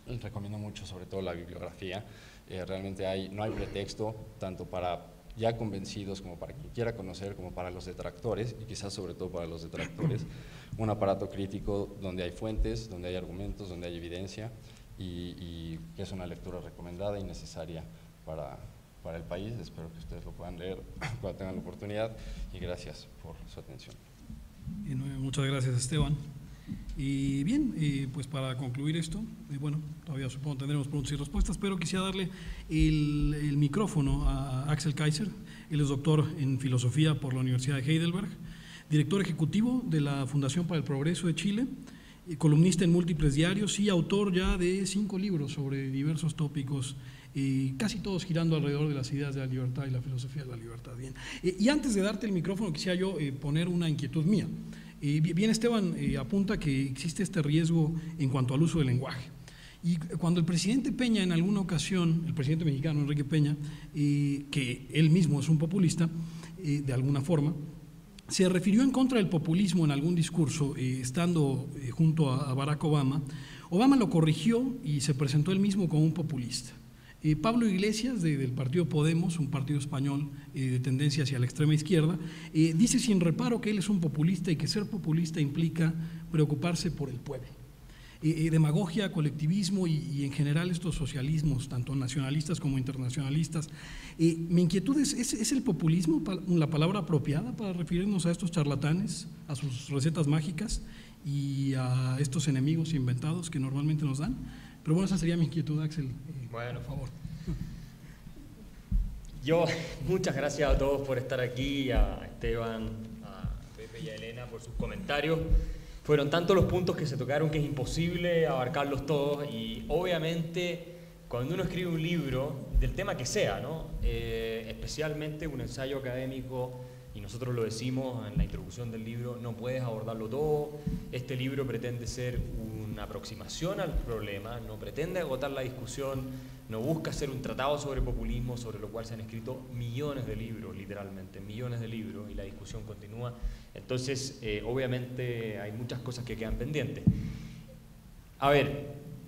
les recomiendo mucho, sobre todo la bibliografía. Eh, realmente hay, no hay pretexto, tanto para ya convencidos como para quien quiera conocer, como para los detractores, y quizás sobre todo para los detractores, un aparato crítico donde hay fuentes, donde hay argumentos, donde hay evidencia, y, y es una lectura recomendada y necesaria para, para el país. Espero que ustedes lo puedan leer cuando tengan la oportunidad, y gracias por su atención. Y no, muchas gracias, Esteban. Y bien, eh, pues para concluir esto, eh, bueno, todavía supongo tendremos preguntas y respuestas, pero quisiera darle el, el micrófono a Axel Kaiser. Él es doctor en filosofía por la Universidad de Heidelberg, director ejecutivo de la Fundación para el Progreso de Chile, eh, columnista en múltiples diarios y autor ya de cinco libros sobre diversos tópicos, eh, casi todos girando alrededor de las ideas de la libertad y la filosofía de la libertad. Bien, eh, y antes de darte el micrófono, quisiera yo eh, poner una inquietud mía. Eh, bien, Esteban eh, apunta que existe este riesgo en cuanto al uso del lenguaje. Y cuando el presidente Peña, en alguna ocasión, el presidente mexicano Enrique Peña, eh, que él mismo es un populista, eh, de alguna forma, se refirió en contra del populismo en algún discurso, eh, estando eh, junto a, a Barack Obama, Obama lo corrigió y se presentó él mismo como un populista. Eh, Pablo Iglesias, de, del partido Podemos, un partido español eh, de tendencia hacia la extrema izquierda, eh, dice sin reparo que él es un populista y que ser populista implica preocuparse por el pueblo. Eh, eh, demagogia, colectivismo y, y en general estos socialismos, tanto nacionalistas como internacionalistas. Eh, mi inquietud es, ¿es, ¿es el populismo la palabra apropiada para referirnos a estos charlatanes, a sus recetas mágicas y a estos enemigos inventados que normalmente nos dan? Pero bueno, esa sería mi inquietud, Axel. Eh, bueno, por favor. Yo, muchas gracias a todos por estar aquí, a Esteban, a Pepe y a Elena por sus comentarios. Fueron tantos los puntos que se tocaron que es imposible abarcarlos todos, y obviamente cuando uno escribe un libro, del tema que sea, ¿no? Eh, especialmente un ensayo académico, y nosotros lo decimos en la introducción del libro, no puedes abordarlo todo. Este libro pretende ser una aproximación al problema, no pretende agotar la discusión, no busca ser un tratado sobre populismo, sobre lo cual se han escrito millones de libros, literalmente, millones de libros, y la discusión continúa. Entonces, eh, obviamente hay muchas cosas que quedan pendientes. A ver,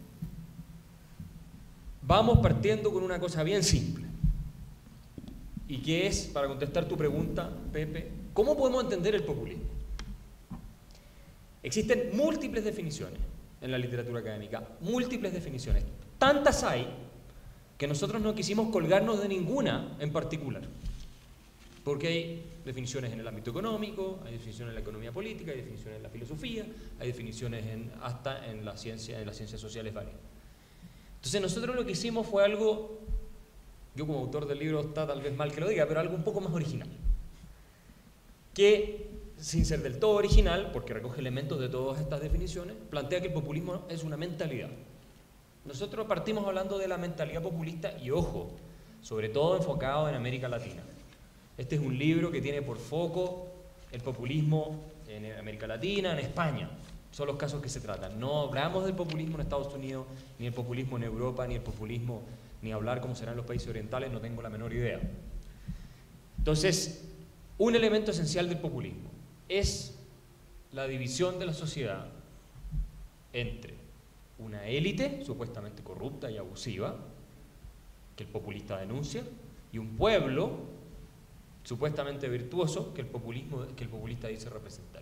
vamos partiendo con una cosa bien simple, y que es, para contestar tu pregunta, Pepe, ¿cómo podemos entender el populismo? Existen múltiples definiciones en la literatura académica, múltiples definiciones. Tantas hay que nosotros no quisimos colgarnos de ninguna en particular, porque hay definiciones en el ámbito económico, hay definiciones en la economía política, hay definiciones en la filosofía, hay definiciones en, hasta en la ciencia, en las ciencias sociales varias. Entonces nosotros lo que hicimos fue algo, yo como autor del libro está tal vez mal que lo diga, pero algo un poco más original, que sin ser del todo original, porque recoge elementos de todas estas definiciones, plantea que el populismo es una mentalidad. Nosotros partimos hablando de la mentalidad populista, y ojo, sobre todo enfocado en América Latina. Este es un libro que tiene por foco el populismo en América Latina, en España. Son los casos que se tratan. No hablamos del populismo en Estados Unidos, ni el populismo en Europa, ni el populismo, ni hablar cómo serán los países orientales, no tengo la menor idea. Entonces, un elemento esencial del populismo es la división de la sociedad entre una élite supuestamente corrupta y abusiva, que el populista denuncia, y un pueblo supuestamente virtuoso que el, populismo, que el populista dice representar,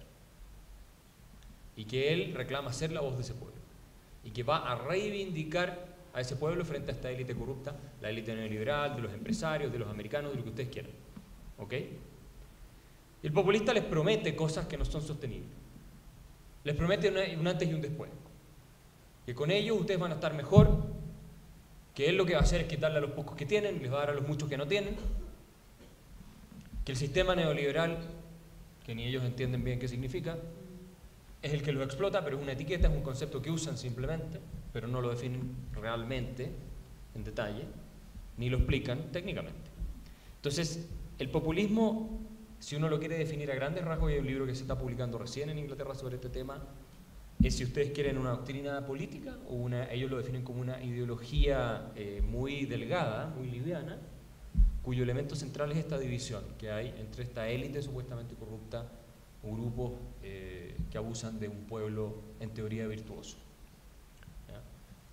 y que él reclama ser la voz de ese pueblo, y que va a reivindicar a ese pueblo frente a esta élite corrupta, la élite neoliberal, de los empresarios, de los americanos, de lo que ustedes quieran. ¿Ok? El populista les promete cosas que no son sostenibles. Les promete un antes y un después. Que con ellos ustedes van a estar mejor, que él lo que va a hacer es quitarle a los pocos que tienen, les va a dar a los muchos que no tienen, que el sistema neoliberal, que ni ellos entienden bien qué significa, es el que los explota, pero es una etiqueta, es un concepto que usan simplemente, pero no lo definen realmente, en detalle, ni lo explican técnicamente. Entonces, el populismo, si uno lo quiere definir a grandes rasgos, y hay un libro que se está publicando recién en Inglaterra sobre este tema, es, si ustedes quieren, una doctrina política, o una, ellos lo definen como una ideología eh, muy delgada, muy liviana, cuyo elemento central es esta división que hay entre esta élite supuestamente corrupta o grupos eh, que abusan de un pueblo en teoría virtuoso. ¿Ya?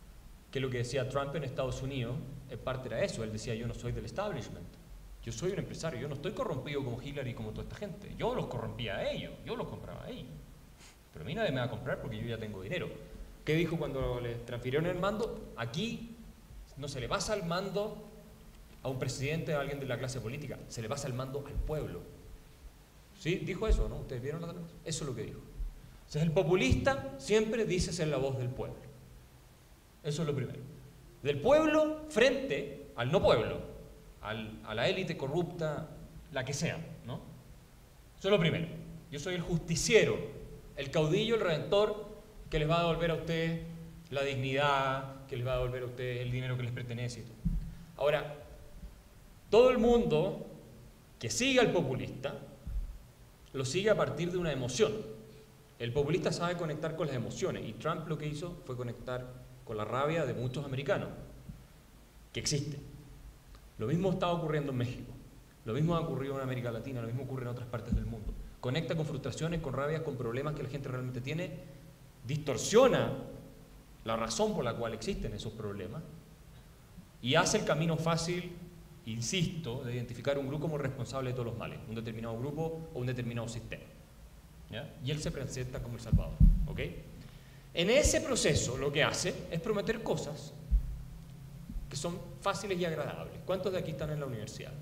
que lo que decía Trump en Estados Unidos, en parte era eso. Él decía, yo no soy del establishment, yo soy un empresario, yo no estoy corrompido como Hillary y como toda esta gente. Yo los corrompía a ellos, yo los compraba a ellos. Pero a mí nadie me va a comprar porque yo ya tengo dinero. ¿Qué dijo cuando le transfirieron el mando? Aquí no se le pasa el mando a un presidente o a alguien de la clase política, se le pasa el mando al pueblo. ¿Sí? Dijo eso, ¿no? ¿Ustedes vieron la televisión? Eso es lo que dijo. Entonces el populista siempre dice ser la voz del pueblo. Eso es lo primero. Del pueblo frente al no pueblo, al, a la élite corrupta, la que sea, ¿no? Eso es lo primero. Yo soy el justiciero, el caudillo, el redentor, que les va a devolver a ustedes la dignidad, que les va a devolver a ustedes el dinero que les pertenece y todo. Ahora, todo el mundo que sigue al populista, lo sigue a partir de una emoción. El populista sabe conectar con las emociones y Trump lo que hizo fue conectar con la rabia de muchos americanos, que existe. Lo mismo está ocurriendo en México, lo mismo ha ocurrido en América Latina, lo mismo ocurre en otras partes del mundo. Conecta con frustraciones, con rabias, con problemas que la gente realmente tiene, distorsiona la razón por la cual existen esos problemas y hace el camino fácil, insisto, de identificar un grupo como responsable de todos los males, un determinado grupo o un determinado sistema. ¿Ya? Y él se presenta como el Salvador. ¿Ok? En ese proceso lo que hace es prometer cosas que son fáciles y agradables. ¿Cuántos de aquí están en la universidad?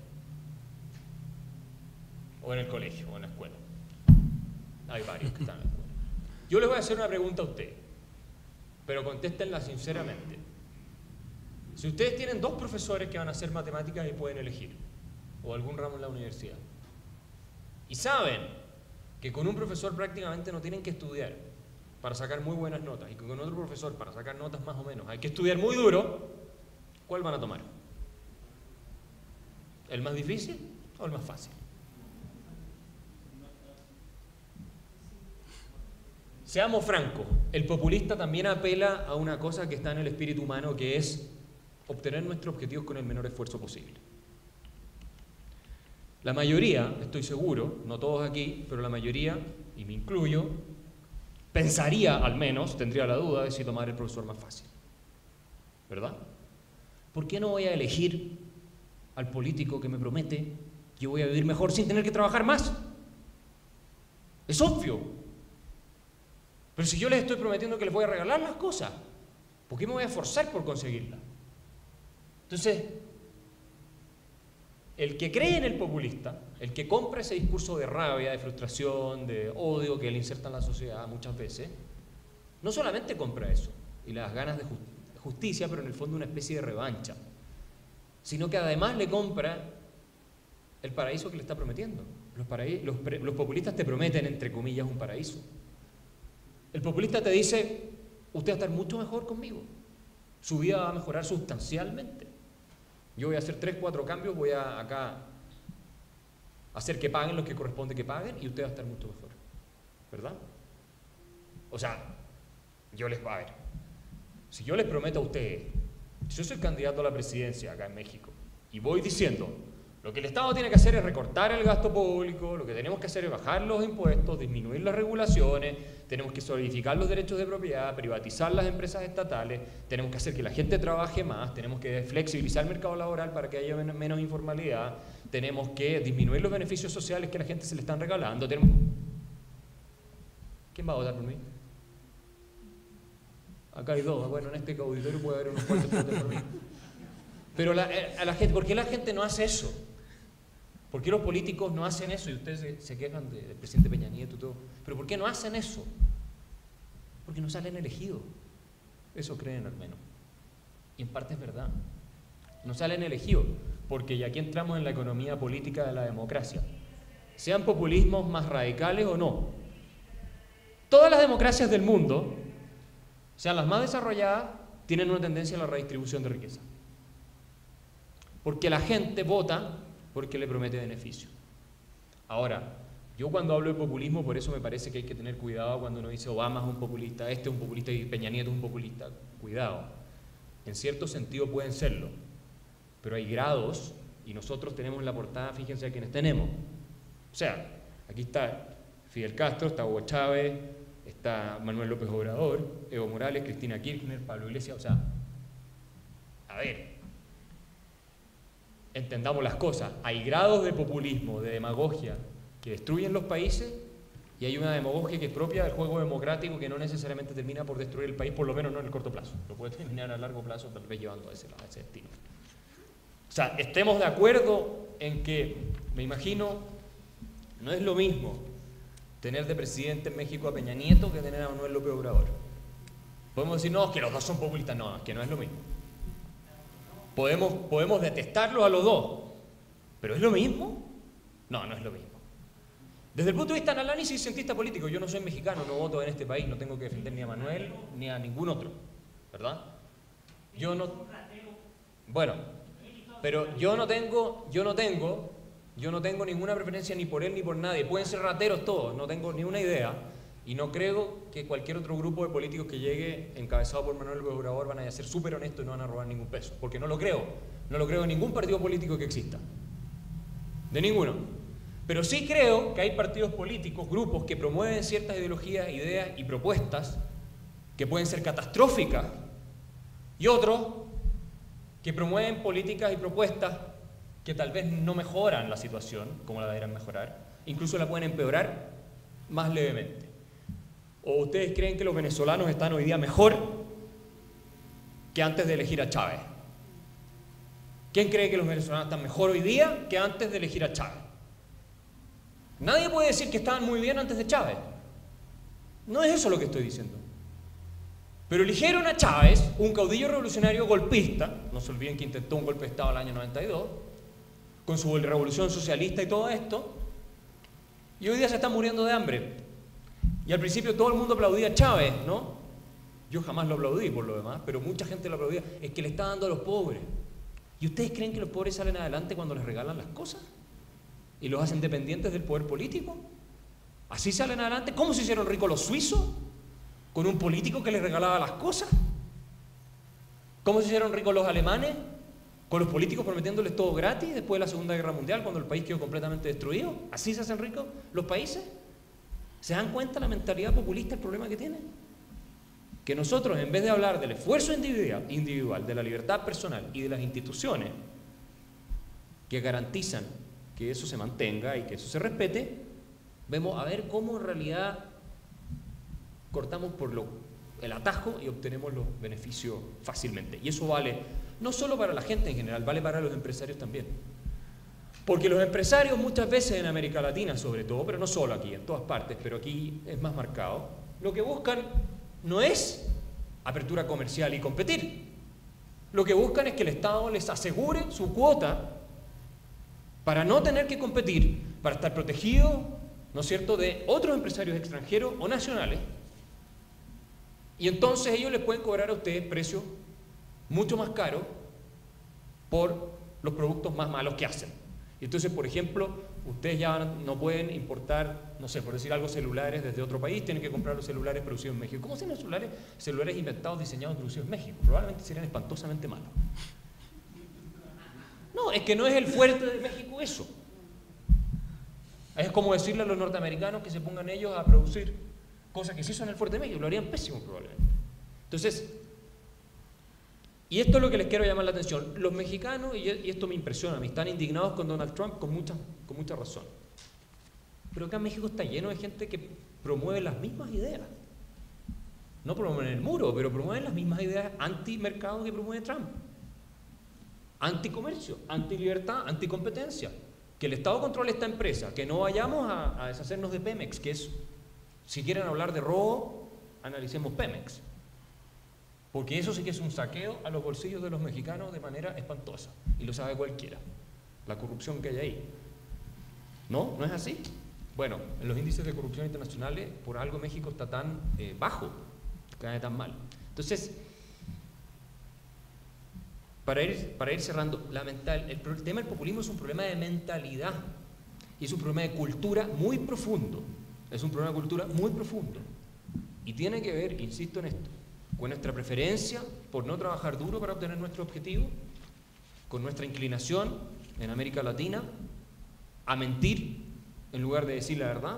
O en el colegio, o en la escuela. Hay varios que están en la escuela. Yo les voy a hacer una pregunta a ustedes, pero contéstenla sinceramente. Si ustedes tienen dos profesores que van a hacer matemáticas y pueden elegir, o algún ramo en la universidad, y saben que con un profesor prácticamente no tienen que estudiar para sacar muy buenas notas, y que con otro profesor para sacar notas más o menos hay que estudiar muy duro, ¿cuál van a tomar? ¿El más difícil o el más fácil? Seamos francos, el populista también apela a una cosa que está en el espíritu humano, que es obtener nuestros objetivos con el menor esfuerzo posible. La mayoría, estoy seguro, no todos aquí, pero la mayoría, y me incluyo, pensaría al menos, tendría la duda de si tomar el profesor más fácil. ¿Verdad? ¿Por qué no voy a elegir al político que me promete que yo voy a vivir mejor sin tener que trabajar más? Es obvio. Pero si yo les estoy prometiendo que les voy a regalar las cosas, ¿por qué me voy a esforzar por conseguirlas? Entonces, el que cree en el populista, el que compra ese discurso de rabia, de frustración, de odio que él inserta en la sociedad muchas veces, no solamente compra eso y las ganas de justicia, pero en el fondo una especie de revancha, sino que además le compra el paraíso que le está prometiendo. Los, paraí- los, pre- los populistas te prometen, entre comillas, un paraíso. El populista te dice, usted va a estar mucho mejor conmigo, su vida va a mejorar sustancialmente. Yo voy a hacer tres, cuatro cambios, voy a acá hacer que paguen los que corresponde que paguen y usted va a estar mucho mejor. ¿Verdad? O sea, yo les, a ver, si yo les prometo a ustedes, si yo soy candidato a la presidencia acá en México y voy diciendo, lo que el Estado tiene que hacer es recortar el gasto público, lo que tenemos que hacer es bajar los impuestos, disminuir las regulaciones, tenemos que solidificar los derechos de propiedad, privatizar las empresas estatales, tenemos que hacer que la gente trabaje más, tenemos que flexibilizar el mercado laboral para que haya men- menos informalidad, tenemos que disminuir los beneficios sociales que a la gente se le están regalando. Tenemos... ¿Quién va a votar por mí? Acá hay dos. Bueno, en este auditorio puede haber unos cuantos que voten por mí. Pero la, a la gente, ¿por qué la gente no hace eso? ¿Por qué los políticos no hacen eso? Y ustedes se, se quejan de, del presidente Peña Nieto y todo. ¿Pero por qué no hacen eso? Porque no salen elegidos. Eso creen al menos. Y en parte es verdad. No salen elegidos. Porque ya aquí entramos en la economía política de la democracia. Sean populismos más radicales o no. Todas las democracias del mundo, sean las más desarrolladas, tienen una tendencia a la redistribución de riqueza. Porque la gente vota porque le promete beneficio. Ahora, yo cuando hablo de populismo, por eso me parece que hay que tener cuidado cuando uno dice Obama es un populista, este es un populista y Peña Nieto es un populista. Cuidado. En cierto sentido pueden serlo, pero hay grados y nosotros tenemos en la portada, fíjense a quienes tenemos. O sea, aquí está Fidel Castro, está Hugo Chávez, está Manuel López Obrador, Evo Morales, Cristina Kirchner, Pablo Iglesias, o sea, ver, entendamos las cosas. Hay grados de populismo, de demagogia, que destruyen los países, y hay una demagogia que es propia del juego democrático que no necesariamente termina por destruir el país, por lo menos no en el corto plazo. Lo puede terminar a largo plazo, tal vez llevando a ese, a ese destino. O sea, estemos de acuerdo en que, me imagino, no es lo mismo tener de presidente en México a Peña Nieto que tener a Manuel López Obrador. Podemos decir, no, es que los dos son populistas. No, es que no es lo mismo. Podemos, podemos detestarlos a los dos, pero ¿es lo mismo? No, no es lo mismo. Desde el punto de vista del análisis cientista político, yo no soy mexicano, no voto en este país, no tengo que defender ni a Manuel ni a ningún otro, ¿verdad? Yo no... Bueno, pero yo no tengo, yo no tengo, yo no tengo ninguna preferencia ni por él ni por nadie. Pueden ser rateros todos, no tengo ni una idea. Y no creo que cualquier otro grupo de políticos que llegue encabezado por Manuel López Obrador van a ser súper honestos y no van a robar ningún peso. Porque no lo creo. No lo creo en ningún partido político que exista. De ninguno. Pero sí creo que hay partidos políticos, grupos que promueven ciertas ideologías, ideas y propuestas que pueden ser catastróficas, y otros que promueven políticas y propuestas que tal vez no mejoran la situación como la deberían mejorar, incluso la pueden empeorar más levemente. ¿O ustedes creen que los venezolanos están hoy día mejor que antes de elegir a Chávez? ¿Quién cree que los venezolanos están mejor hoy día que antes de elegir a Chávez? Nadie puede decir que estaban muy bien antes de Chávez. No es eso lo que estoy diciendo. Pero eligieron a Chávez, un caudillo revolucionario golpista, no se olviden que intentó un golpe de Estado el año noventa y dos, con su revolución socialista y todo esto, y hoy día se están muriendo de hambre. Y al principio todo el mundo aplaudía a Chávez, ¿no? Yo jamás lo aplaudí por lo demás, pero mucha gente lo aplaudía. Es que le está dando a los pobres. ¿Y ustedes creen que los pobres salen adelante cuando les regalan las cosas? ¿Y los hacen dependientes del poder político? ¿Así salen adelante? ¿Cómo se hicieron ricos los suizos? ¿Con un político que les regalaba las cosas? ¿Cómo se hicieron ricos los alemanes? ¿Con los políticos prometiéndoles todo gratis después de la Segunda Guerra Mundial, cuando el país quedó completamente destruido? ¿Así se hacen ricos los países? ¿Se dan cuenta la mentalidad populista, el problema que tiene? Que nosotros, en vez de hablar del esfuerzo individual, individual, de la libertad personal y de las instituciones que garantizan que eso se mantenga y que eso se respete, vemos a ver cómo en realidad cortamos por lo, el atajo y obtenemos los beneficios fácilmente. Y eso vale no solo para la gente en general, vale para los empresarios también. Porque los empresarios muchas veces en América Latina sobre todo, pero no solo aquí, en todas partes, pero aquí es más marcado, lo que buscan no es apertura comercial y competir. Lo que buscan es que el Estado les asegure su cuota para no tener que competir, para estar protegido, ¿no es cierto?, de otros empresarios extranjeros o nacionales. Y entonces ellos les pueden cobrar a ustedes precios mucho más caros por los productos más malos que hacen. Y entonces, por ejemplo, ustedes ya no pueden importar, no sé, por decir algo, celulares desde otro país, tienen que comprar los celulares producidos en México. ¿Cómo serían los celulares? Celulares inventados, diseñados, producidos en México. Probablemente serían espantosamente malos. No, es que no es el fuerte de México eso. Es como decirle a los norteamericanos que se pongan ellos a producir cosas que sí son el fuerte de México, lo harían pésimo probablemente. Entonces, y esto es lo que les quiero llamar la atención. Los mexicanos, y esto me impresiona, me están indignados con Donald Trump con mucha, con mucha razón. Pero acá en México está lleno de gente que promueve las mismas ideas. No promueven el muro, pero promueven las mismas ideas anti-mercado que promueve Trump. Anticomercio, antilibertad, anticompetencia. Que el Estado controle esta empresa, que no vayamos a, a deshacernos de Pemex, que es, si quieren hablar de robo, analicemos Pemex. Porque eso sí que es un saqueo a los bolsillos de los mexicanos de manera espantosa. Y lo sabe cualquiera. La corrupción que hay ahí. ¿No? ¿No es así? Bueno, en los índices de corrupción internacionales, por algo México está tan eh, bajo, cae tan mal. Entonces, para ir, para ir cerrando, la mental, el, el tema del populismo es un problema de mentalidad. Y es un problema de cultura muy profundo. Es un problema de cultura muy profundo. Y tiene que ver, insisto en esto, con nuestra preferencia por no trabajar duro para obtener nuestro objetivo, con nuestra inclinación en América Latina a mentir en lugar de decir la verdad,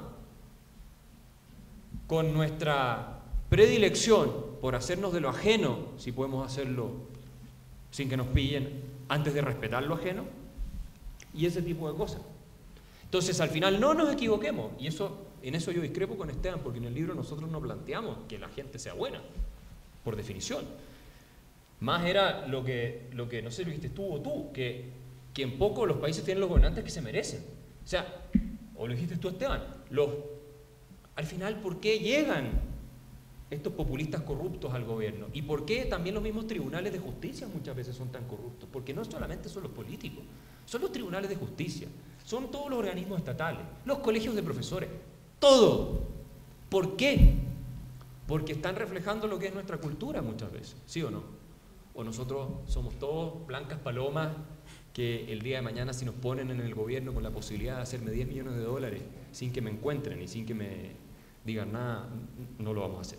con nuestra predilección por hacernos de lo ajeno si podemos hacerlo sin que nos pillen antes de respetar lo ajeno, y ese tipo de cosas. Entonces, al final, no nos equivoquemos, y eso, en eso yo discrepo con Esteban, porque en el libro nosotros no planteamos que la gente sea buena, por definición. Más era lo que, lo que no sé, lo dijiste tú o tú, que, que en poco los países tienen los gobernantes que se merecen. O sea, o lo dijiste tú, Esteban, los, al final, ¿por qué llegan estos populistas corruptos al gobierno? ¿Y por qué también los mismos tribunales de justicia muchas veces son tan corruptos? Porque no solamente son los políticos, son los tribunales de justicia, son todos los organismos estatales, los colegios de profesores, todo. ¿Por qué? Porque están reflejando lo que es nuestra cultura muchas veces, ¿sí o no? O nosotros somos todos blancas palomas que el día de mañana, si nos ponen en el gobierno con la posibilidad de hacerme diez millones de dólares sin que me encuentren y sin que me digan nada, no lo vamos a hacer.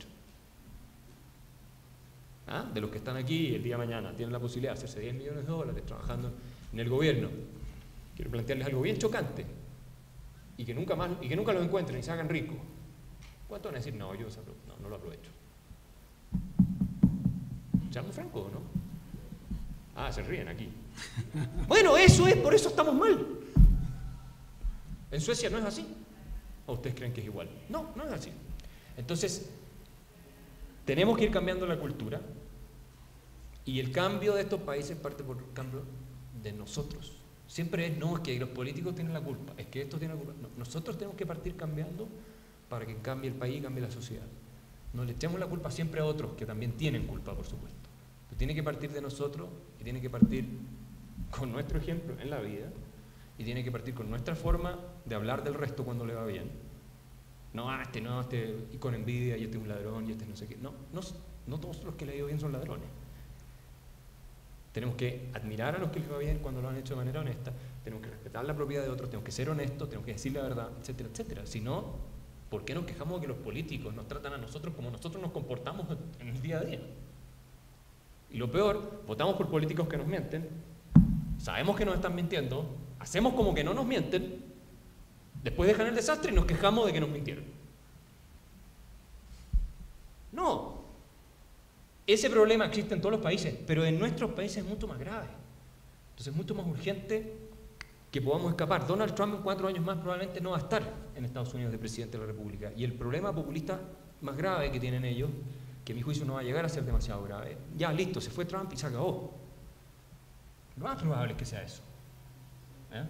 ¿Ah? De los que están aquí el día de mañana tienen la posibilidad de hacerse diez millones de dólares trabajando en el gobierno, quiero plantearles algo bien chocante y que nunca más, y que nunca los encuentren y se hagan ricos. ¿Cuánto van a decir? No, yo no, no lo aprovecho. Seamos francos, ¿no? Ah, se ríen aquí. Bueno, eso es, por eso estamos mal. En Suecia no es así. ¿O ustedes creen que es igual? No, no es así. Entonces, tenemos que ir cambiando la cultura, y el cambio de estos países parte por el cambio de nosotros. Siempre es, no, es que los políticos tienen la culpa, es que esto tiene la culpa. No, nosotros tenemos que partir cambiando para que cambie el país y cambie la sociedad. No le echemos la culpa siempre a otros, que también tienen culpa, por supuesto. Pero tiene que partir de nosotros, y tiene que partir con nuestro ejemplo en la vida, y tiene que partir con nuestra forma de hablar del resto cuando le va bien. No, ah, este no, este, y con envidia, y este es un ladrón, y este no sé qué. No, no, no todos los que le ha ido bien son ladrones. Tenemos que admirar a los que les va bien cuando lo han hecho de manera honesta, tenemos que respetar la propiedad de otros, tenemos que ser honestos, tenemos que decir la verdad, etcétera, etcétera. Si no, ¿por qué nos quejamos de que los políticos nos tratan a nosotros como nosotros nos comportamos en el día a día? Y lo peor, votamos por políticos que nos mienten, sabemos que nos están mintiendo, hacemos como que no nos mienten, después dejan el desastre y nos quejamos de que nos mintieron. No. Ese problema existe en todos los países, pero en nuestros países es mucho más grave. Entonces es mucho más urgente que podamos escapar. Donald Trump en cuatro años más probablemente no va a estar en Estados Unidos de presidente de la República. Y el problema populista más grave que tienen ellos, que a mi juicio no va a llegar a ser demasiado grave, ya listo, se fue Trump y se acabó. Lo más probable es que sea eso. ¿Eh?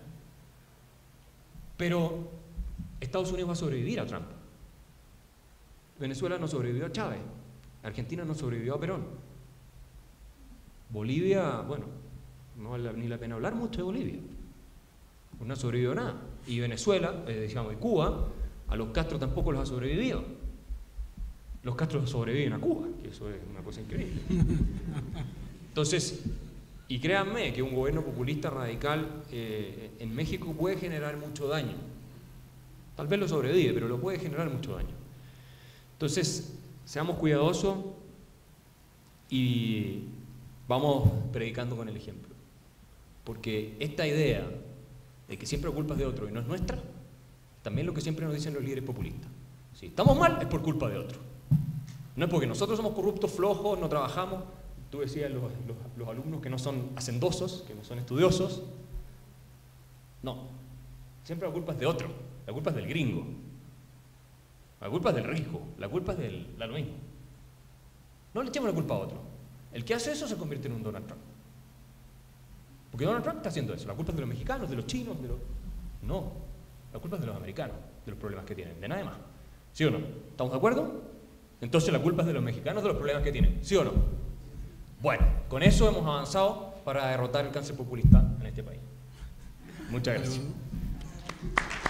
Pero Estados Unidos va a sobrevivir a Trump. Venezuela no sobrevivió a Chávez. Argentina no sobrevivió a Perón. Bolivia, bueno, no vale ni la pena hablar mucho de Bolivia. Pues no sobrevivió nada. Y Venezuela, eh, digamos, y Cuba, a los Castro tampoco los ha sobrevivido. Los Castro sobreviven a Cuba, que eso es una cosa increíble. Entonces, y créanme que un gobierno populista radical eh, en México puede generar mucho daño. Tal vez lo sobrevive, pero lo puede generar mucho daño. Entonces, seamos cuidadosos y vamos predicando con el ejemplo. Porque esta idea de que siempre la culpa es de otro y no es nuestra, también lo que siempre nos dicen los líderes populistas. Si estamos mal, es por culpa de otro. No es porque nosotros somos corruptos, flojos, no trabajamos. Tú decías los, los, los alumnos que no son hacendosos, que no son estudiosos. No. Siempre la culpa es de otro. La culpa es del gringo. La culpa es del rico, la culpa es del la lo mismo. No le echemos la culpa a otro. El que hace eso se convierte en un Donald Trump. Porque Donald Trump está haciendo eso. La culpa es de los mexicanos, de los chinos, de los... No. La culpa es de los americanos, de los problemas que tienen, de nadie más. ¿Sí o no? ¿Estamos de acuerdo? Entonces la culpa es de los mexicanos, de los problemas que tienen. ¿Sí o no? Bueno, con eso hemos avanzado para derrotar el cáncer populista en este país. Muchas gracias.